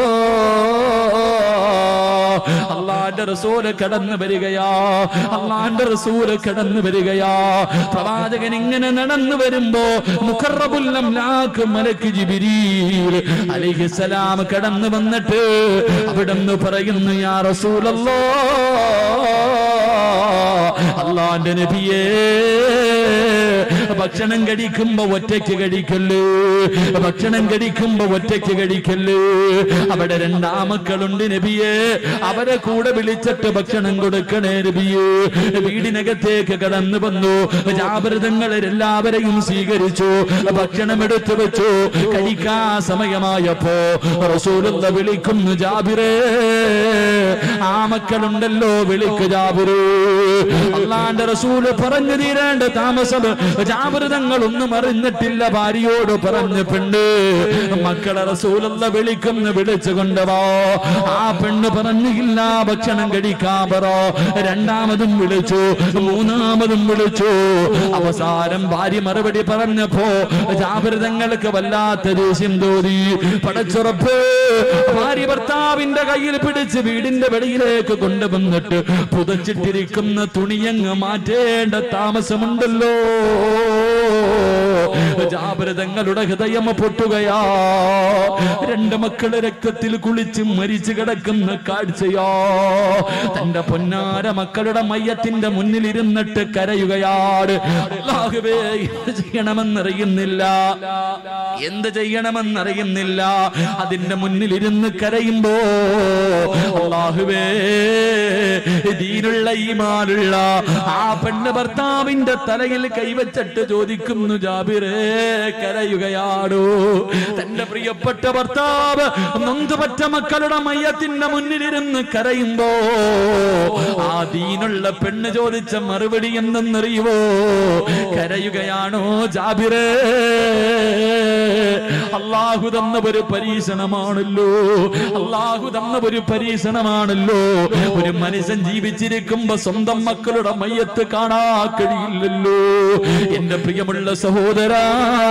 അല്ലാഹുവിന്റെ റസൂല് കടന്നു വരികയാ. അല്ലാഹുവിന്റെ റസൂല് കടന്നു വരികയാ. പ്രവാചകൻ ഇങ്ങനെ നടന്നു വരുമ്പോ മുഖറബുൽ അംലാക്ക് മലക്ക് ജിബ്രീൽ അലൈഹിസ്സലാം കടന്നു വന്നിട്ട് അവിടുന്ന് പറയുന്നു, യാ റസൂലല്ലാഹ്, അല്ലാഹുവിന്റെ നബിയേ, ഭക്ഷണം കഴിക്കുമ്പോ ഒറ്റയ്ക്ക് കഴിക്കല്ലേ, ഭക്ഷണം കഴിക്കുമ്പോ ഒറ്റയ്ക്ക് കഴിക്കല്ലേ. അവിടെ രണ്ടാമക്കളുണ്ട് നബിയേ, അവരെ കൂടെ വിളിച്ചിട്ട് ഭക്ഷണം കൊടുക്കണേ നബിയേ. വീടിനകത്തേക്ക് കടന്നു വന്നു. ജാബിർ എല്ലാവരെയും സ്വീകരിച്ചു. ഭക്ഷണം എടുത്തു വെച്ചു. കഴിക്കാ സമയമായപ്പോ റസൂലുള്ള വിളിക്കുന്നു, ജാബിറേ, ആ മക്കളുണ്ടല്ലോ, വിളിക്കു ജാബിറേ. അല്ലാഹുവിന്റെ റസൂല് പറഞ്ഞു തീരേണ്ട താമസം ജാബിർ തങ്ങളൊന്നും അറിഞ്ഞിട്ടില്ല. ഭാര്യയോട് പറഞ്ഞു, പെണ്ണ് മക്കളെ റസൂലുള്ള വിളിക്കുന്നു, വിളിച്ചു കൊണ്ടുവാ. ആ പെണ്ണ് പറഞ്ഞില്ല, ഭക്ഷണം കഴിക്കാൻ പറ. രണ്ടാമതും വിളിച്ചു, മൂന്നാമതും വിളിച്ചു. അവസാനം ഭാര്യ മറുപടി പറഞ്ഞപ്പോ ജാബിർ തങ്ങൾക്ക് വല്ലാത്ത ദേഷ്യം തോന്നി. പടച്ചുറപ്പ് ഭാര്യ ഭർത്താവിന്റെ കയ്യിൽ പിടിച്ച് വീടിന്റെ വെളിയിലേക്ക് കൊണ്ടുവന്നിട്ട് പുതച്ചിട്ടിരിക്കുന്ന തുണിയങ്ങ് മാറ്റേണ്ട താമസമുണ്ടല്ലോ. ജാബിർ തങ്ങളുടെ ഹൃദയം പൊട്ടുകയാ. രണ്ട് മക്കള് രക്തത്തിൽ കുളിച്ച് മരിച്ചു കിടക്കുന്ന കാഴ്ചയാ. തന്റെ പൊന്നാര മക്കളുടെ മയ്യത്തിന്റെ മുന്നിൽ ഇരുന്നിട്ട് കരയുകയാണ്. അല്ലാഹുവേ, എന്ത് ചെയ്യണമെന്നറിയുന്നില്ല, എന്ത് ചെയ്യണമെന്നറിയുന്നില്ല. അതിന്റെ മുന്നിൽ ഇരുന്ന് കരയുമ്പോ അല്ലാഹുവേ, ദീനുള്ള ഈമാനുള്ള ആ പെണ്ണ് ഭർത്താവിന്റെ തലയിൽ കൈവച്ചിട്ട് ചോദിക്കുന്നു, ജാബിറേ, കരയുകയാടോ. തന്റെ പ്രിയപ്പെട്ട ഭർത്താവ് ഭർത്താവ് നൊന്തുപറ്റ മക്കളുടെ മയ്യത്തിന്റെ മുന്നിലിരുന്ന് കരയുമ്പോ ആ ദീനുള്ള പെണ്ണ് ചോദിച്ച മറുപടി എന്തെന്നറിയുവോ? കരയുകയാണോ ജാബിറേ? അല്ലാഹു തന്ന ഒരു പരീക്ഷണമാണല്ലോ, അല്ലാഹു തന്ന ഒരു പരീക്ഷണമാണല്ലോ. ഒരു മനുഷ്യൻ ജീവിച്ചിരിക്കുമ്പോ സ്വന്തം മക്കളുടെ മയ്യത്ത് കാണാ കഴിയില്ലല്ലോ. എന്റെ പ്രിയമുള്ള സഹോദരാ,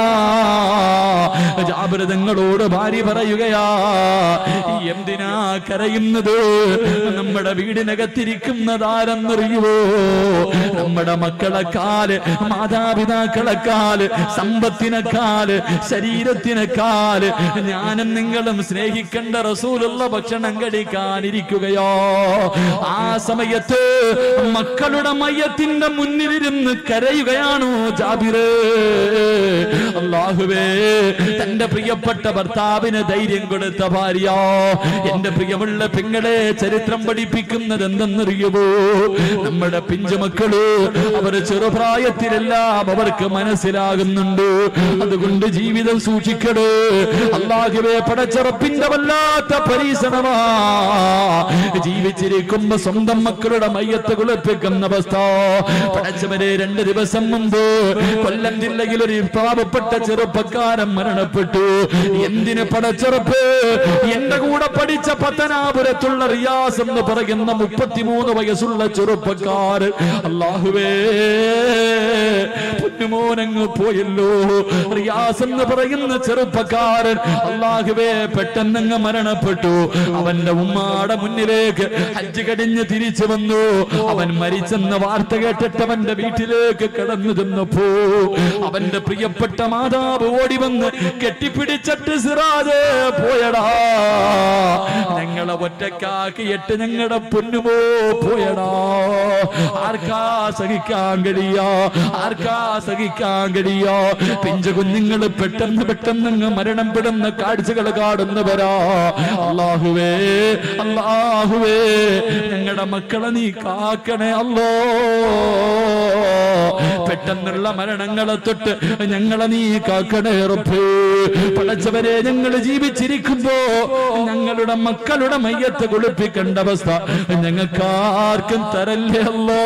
ജാബിർ തങ്ങളോട് ഭാര്യ പറയുകയാ, എന്തിനാ കരയുന്നത്? നമ്മുടെ വീടിനകത്തിരിക്കുന്നതാരെന്നറിയുവോ? നമ്മുടെ മക്കളെക്കാല്, മാതാപിതാക്കളെക്കാല്, സമ്പത്തിനെക്കാല്, ശരീരത്തിനെക്കാല് ഞാനും നിങ്ങളും സ്നേഹിക്കേണ്ട റസൂലുള്ള ഭക്ഷണം കഴിക്കാനിരിക്കുകയോ? ആ സമയത്ത് മക്കളുടെ മയ്യത്തിന്റെ മുന്നിലിരുന്ന് കരയുകയാണോ ജാബിറേ? അല്ലാഹുവേ, തന്റെ പ്രിയപ്പെട്ട ഭർത്താവിന് ധൈര്യം കൊടുത്ത ഭാര്യ, എന്റെ പ്രിയമുള്ള പെങ്ങളെ ചരിത്രം പഠിപ്പിക്കുന്നത് എന്തെന്നറിയുമോ? നമ്മുടെ പിഞ്ചുമക്കള് അവർ ചെറുപ്രായത്തിലെല്ലാം അവർക്ക് മനസ്സിലാകുന്നുണ്ട്. അതുകൊണ്ട് ജീവിതം സൂക്ഷിക്കട്. അല്ലാഹുവേ, പടച്ചറപ്പിന്റെ വല്ലാത്ത പരീക്ഷണമാ ജീവിച്ചിരിക്കുമ്പോ സ്വന്തം മക്കളുടെ മയ്യത്ത് കുളിപ്പിക്കുന്ന അവസ്ഥ. പടച്ചവരെ, രണ്ട് ദിവസം മുമ്പ് കൊല്ലം ജില്ലയിൽ ഒരു പാവപ്പെട്ട ചെറുപ്പക്കാരൻ മരണപ്പെട്ടു. എന്തിന് പടച്ചറപ്പ്? എന്റെ കൂടെ പഠിച്ച പത്തനാപുരത്തുള്ള റിയാസ് എന്ന് പറയുന്ന മുപ്പത്തിമൂന്ന് വയസ്സുള്ള ചെറുപ്പക്കാരൻ, അല്ലാഹുവേ, പൊന്നുമോനങ്ങ് പോയല്ലോ. റിയാസ് എന്ന് പറയുന്ന ചെറുപ്പക്കാരൻ അല്ലാഹുവേ പെട്ടെന്നങ്ങ് മരണപ്പെട്ടു. അവന്റെ ഉമ്മാടെ മുന്നിലേക്ക് ഹജ്ജ് കഴിഞ്ഞ് തിരിച്ചു വന്നു. അവൻ മരിച്ചെന്ന വാർത്ത കേട്ടിട്ട് അവന്റെ വീട്ടിലേക്ക് കടന്നു ചെന്നപ്പോ അവന്റെ പ്രിയപ്പെട്ട മാതാവ് ഓടി വന്ന് കെട്ടിപ്പിടിച്ചിട്ട്, സിറാജേ പോയടാ, ഞങ്ങളെ ഒറ്റക്കാക്കിയിട്ട് ഞങ്ങളുടെ പൊന്നുമോ പോയടാ. ആർക്കാ സഹിക്കാൻ കഴിയാ? ആർക്കാ സഹിക്കാൻ കഴിയാ? പിഞ്ചു കുഞ്ഞുങ്ങൾ പെട്ടെന്ന് പെട്ടെന്ന് മരണപ്പെടുന്ന കാഴ്ചകൾ കാണുന്നവരാ. അല്ലാഹുവേ, അല്ലാഹുവേ, ഞങ്ങളുടെ മക്കളെ നീ കാക്കണേ അല്ലോ. പെട്ടെന്നുള്ള മരണങ്ങളെ തൊട്ട് ഞങ്ങളെ നീ കാക്കണേ റബ്ബേ. പടച്ചവരെ, ഞങ്ങൾ ജീവിച്ചിരിക്കുമ്പോ ഞങ്ങളുടെ മക്കളുടെ മയ്യത്ത് കുളിപ്പിക്കേണ്ട അവസ്ഥ ഞങ്ങൾക്കാർക്കും തരല്ലേ അല്ലോ.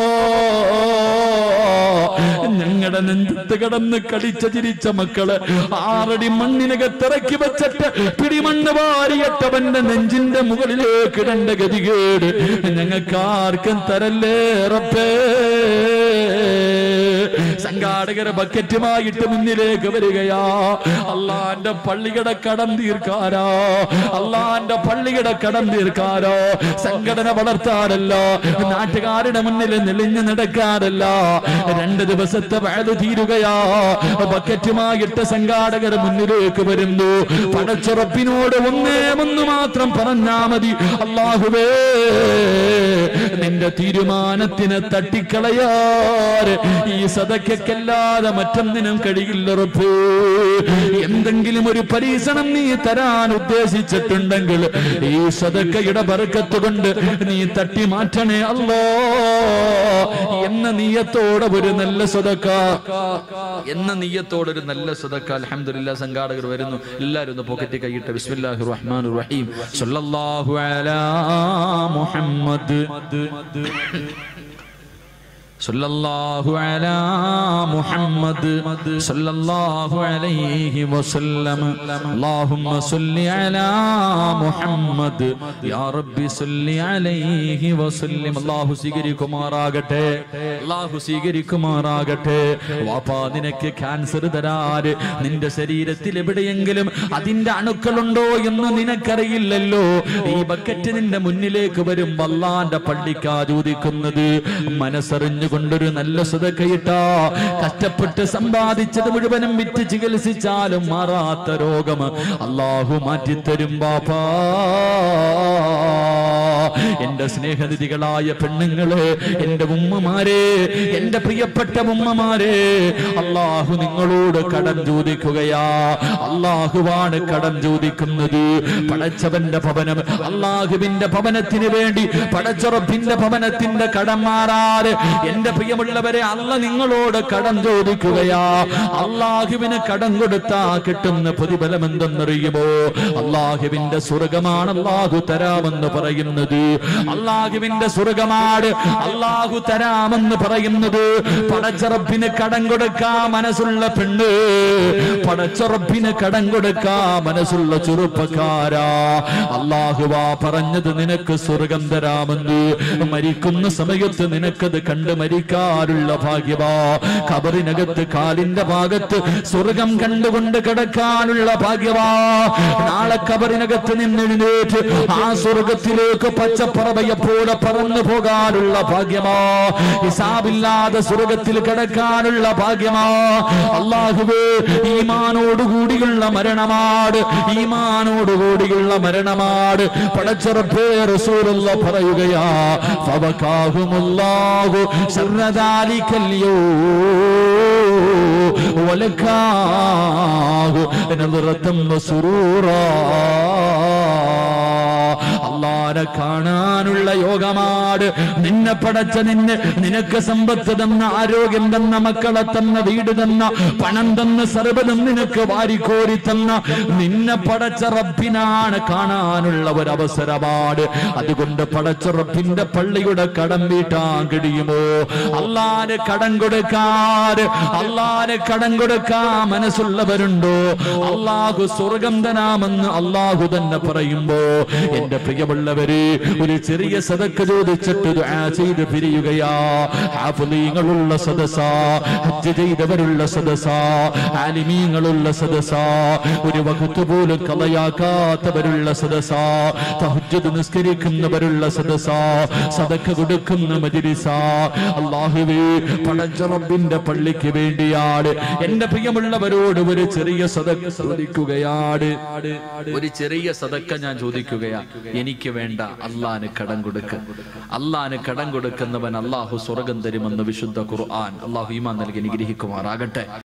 ഞങ്ങളുടെ നെഞ്ചത്ത് കിടന്ന് കടിച്ച ചിരിച്ച മക്കള് ആറടി മണ്ണിനകത്തിറക്കി വെച്ചിട്ട് പിടിമണ്ണ് വാരിയട്ടവന്റെ നെഞ്ചിന്റെ മുകളിലേക്ക് ഇടേണ്ട ഗതികേട് ഞങ്ങൾക്കാർക്കും തരല്ലേ റബ്ബേ. സംഘാടകരെ ബക്കറ്റുമായിട്ട് മുന്നിലേക്ക് വരികയാ. അള്ളാന്റെ പള്ളിയുടെ കടം തീർക്കാരോ, അള്ളാന്റെ പള്ളിയുടെ കടം തീർക്കാരോ. സംഘടന വളർത്താറല്ല, നാട്ടുകാരുടെ മുന്നിൽ നെളിഞ്ഞു നടക്കാറല്ല. രണ്ട് ദിവസത്തെ വയത് തീരുകയാ. ബക്കറ്റുമായിട്ട് സംഘാടകർ മുന്നിലേക്ക് വരുന്നു. പടച്ചുറപ്പിനോട് ഒന്നേ ഒന്ന് മാത്രം പറഞ്ഞാ മതി, അല്ലാഹുവേ, നിന്റെ തീരുമാനത്തിന് തട്ടിക്കളയാറ് ഈ സദക്കല്ലാതെ മറ്റൊന്നിനും കഴിയില്ല റബ്ബേ. എന്തെങ്കിലും ഒരു പരീക്ഷണം നീ തരാൻ ഉദ്ദേശിച്ചിട്ടുണ്ടെങ്കിൽ ഈ സദക്കയുടെ ബർക്കത്ത് കൊണ്ട് നീ തട്ടി മാറ്റണേ അല്ലാ എന്ന നിയ്യത്തോടെ ഒരു നല്ല സദക്ക, എന്ന നിയ്യത്തോടെ ഒരു നല്ല സദക്ക. അൽഹംദുലില്ലാഹ്, സംഘാടകർ വരുന്നു. എല്ലാവരും ഒന്ന് പോക്കറ്റ് കൈയിട്ട് ബിസ്മില്ലാഹിർ റഹ്മാനിർ റഹീം, സല്ലല്ലാഹു അലാ മുഹമ്മദ്, സല്ലല്ലാഹു അലാ മുഹമ്മദ്, സല്ലല്ലാഹു അലൈഹി വസല്ലം. അല്ലാഹുമ്മ സല്ലി അലാ മുഹമ്മദ്, യാ റബ്ബി സല്ലി അലൈഹി വസല്ലം. അല്ലാഹു സ്വീകരിക്കുമാറാകട്ടെ, അല്ലാഹു സ്വീകരിക്കുമാറാകട്ടെ. വാപ്പാ, നിനക്ക് ക്യാൻസർ തരാറ് നിന്റെ ശരീരത്തിൽ എവിടെയെങ്കിലും അതിന്റെ അണുക്കളുണ്ടോ എന്ന് നിനക്കറിയില്ലല്ലോ. ഈ ബക്കറ്റ് നിന്റെ മുന്നിലേക്ക് വരും. അല്ലാഹുവിന്റെ പള്ളിക്കാ ചോദിക്കുന്നത്. മനസ്സറിഞ്ഞു കൊണ്ടൊരു നല്ല സദക്കയിട്ടാ കഷ്ടപ്പെട്ട് സമ്പാദിച്ചത് മുഴുവനും വിറ്റ് ചികിത്സിച്ചാലും മാറാത്ത രോഗം അല്ലാഹു മാറ്റിത്തരും ബാപ്പാ. എന്റെ സ്നേഹനിധികളായ പെണ്ണുങ്ങളെ, എന്റെ ഉമ്മമാരെ, എന്റെ പ്രിയപ്പെട്ട ഉമ്മമാരെ, അള്ളാഹു നിങ്ങളോട് കടം ചോദിക്കുകയാ. അള്ളാഹുവാണ് കടം ചോദിക്കുന്നത്. പടച്ചവന്റെ ഭവനം, അള്ളാഹുവിന്റെ ഭവനത്തിന് വേണ്ടി പടച്ചുറപ്പിന്റെ ഭവനത്തിന്റെ കടം മാറാതെ എന്റെ പ്രിയമുള്ളവരെ അല്ല നിങ്ങളോട് കടം ചോദിക്കുകയാ. അള്ളാഹുവിന് കടം കൊടുത്താ കിട്ടുന്ന പ്രതിഫലം എന്തെന്നറിയുമോ? അള്ളാഹുവിന്റെ സ്വർഗമാണ് അള്ളാഹു തരാമെന്ന് പറയുന്നത്. അള്ളാഹുവിന്റെ സ്വർഗമാണ് അള്ളാഹു തരാമെന്ന് പറയുന്നത്. പടച്ചുറപ്പിന് കടം കൊടുക്കാ മനസ്സുള്ള പെണ്ണ്, പടച്ചുറപ്പിന് കടം കൊടുക്കാ മനസ്സുള്ള ചെറുപ്പക്കാരാ, അള്ളാഹുവാ പറഞ്ഞത് നിനക്ക് സ്വർഗം തരാമെന്ന്. മരിക്കുന്ന സമയത്ത് നിനക്കത് കണ്ട് മരിക്കാനുള്ള ഭാഗ്യവാ. ഖബറിനകത്ത് കാലിന്റെ ഭാഗത്ത് സ്വർഗം കണ്ടുകൊണ്ട് കിടക്കാനുള്ള ഭാഗ്യവാ. നാളെ ഖബറിനകത്ത് നിന്നെഴുന്നേറ്റ് ആ സ്വർഗത്തിലേക്ക് പച്ചപ്പറവയെ പോലെ പറന്നു പോകാനുള്ള ഭാഗ്യമാ. ഹിസാബില്ലാതെ സ്വർഗത്തിൽ കിടക്കാനുള്ള ഭാഗ്യമാ. അല്ലാഹുവേ, ഈമാനോടുകൂടിയുള്ള മരണമാണ്, ഈമാനോടുകൂടിയുള്ള മരണമാണ്. പടച്ചറപ്പേ, റസൂലുള്ളാഹി പറയുകയാ, ഫവകാഹുമുല്ലാഹു ശർറ ദാലികൽ യൗം വലകാഹു നദറതൻ വസുറൂറാ. അല്ലാഹുവിനെ കാണാനുള്ള യോഗമാണ്. നിന്നെ പടച്ച നിന്നെ നിനക്ക് സമ്പത്ത് തന്ന, ആരോഗ്യം തന്ന, മക്കളെ തന്ന, വീട് തന്ന, പണം തന്ന, സർവ്വതും നിനക്ക് വാരിക്കോരി തന്ന നിന്നെ പടച്ച റബ്ബിനാണ് കാണാനുള്ള ഒരു അവസരമാണ്. അതുകൊണ്ട് പടച്ച റബ്ബിന്റെ പള്ളിയുടെ കടം വീട്ടാൻ കഴിയുമോ? അല്ലാഹുവിന് കടം കൊടുക്കാൻ, അല്ലാഹുവിന് കടം കൊടുക്കാൻ മനസ്സുള്ളവരുണ്ടോ? അല്ലാഹു സ്വർഗം തരാമെന്ന് അല്ലാഹു തന്നെ പറയുമ്പോ എന്റെ പ്രിയമുള്ളവര് ഒരു ചെറിയ സദക്ക ചോദിച്ചിട്ട് ദുആ ചെയ്ത് പിരിയുകയാ. ഹാഫിളീങ്ങളുള്ള സദസാ, ഹജ്ജ് ചെയ്തവരുള്ള സദസാ, ആലിമീങ്ങളുള്ള സദസാ, ഒരു വഖത്ത് പോലും കളയാക്കാത്തവരുള്ള സദസാ, തഹജ്ജുദ് നിസ്കരിക്കുന്നവരുള്ള സദസാ, സദക്ക കൊടുക്കുന്ന മജ്ലിസാ. അല്ലാഹുവേ, പടച്ച റബ്ബിന്റെ പള്ളിക്ക് വേണ്ടിയാണ് എന്റെ പ്രിയമുള്ളവരോട് ഒരു ചെറിയ സദക്ക ചോദിക്കുകയാണ്. ഒരു ചെറിയ സദക്ക ഞാൻ ചോദിക്കുകയാ. എനിക്ക് വേണ്ട, അള്ളാഹുവിന് കടം കൊടുക്ക. അള്ളാഹുവിന് കടം കൊടുക്കുന്നവൻ അള്ളാഹു സ്വർഗം തരുമെന്ന് വിശുദ്ധ ഖുർആൻ. അള്ളാഹു ഈമാൻ നൽകി അനുഗ്രഹിക്കുമാറാകട്ടെ.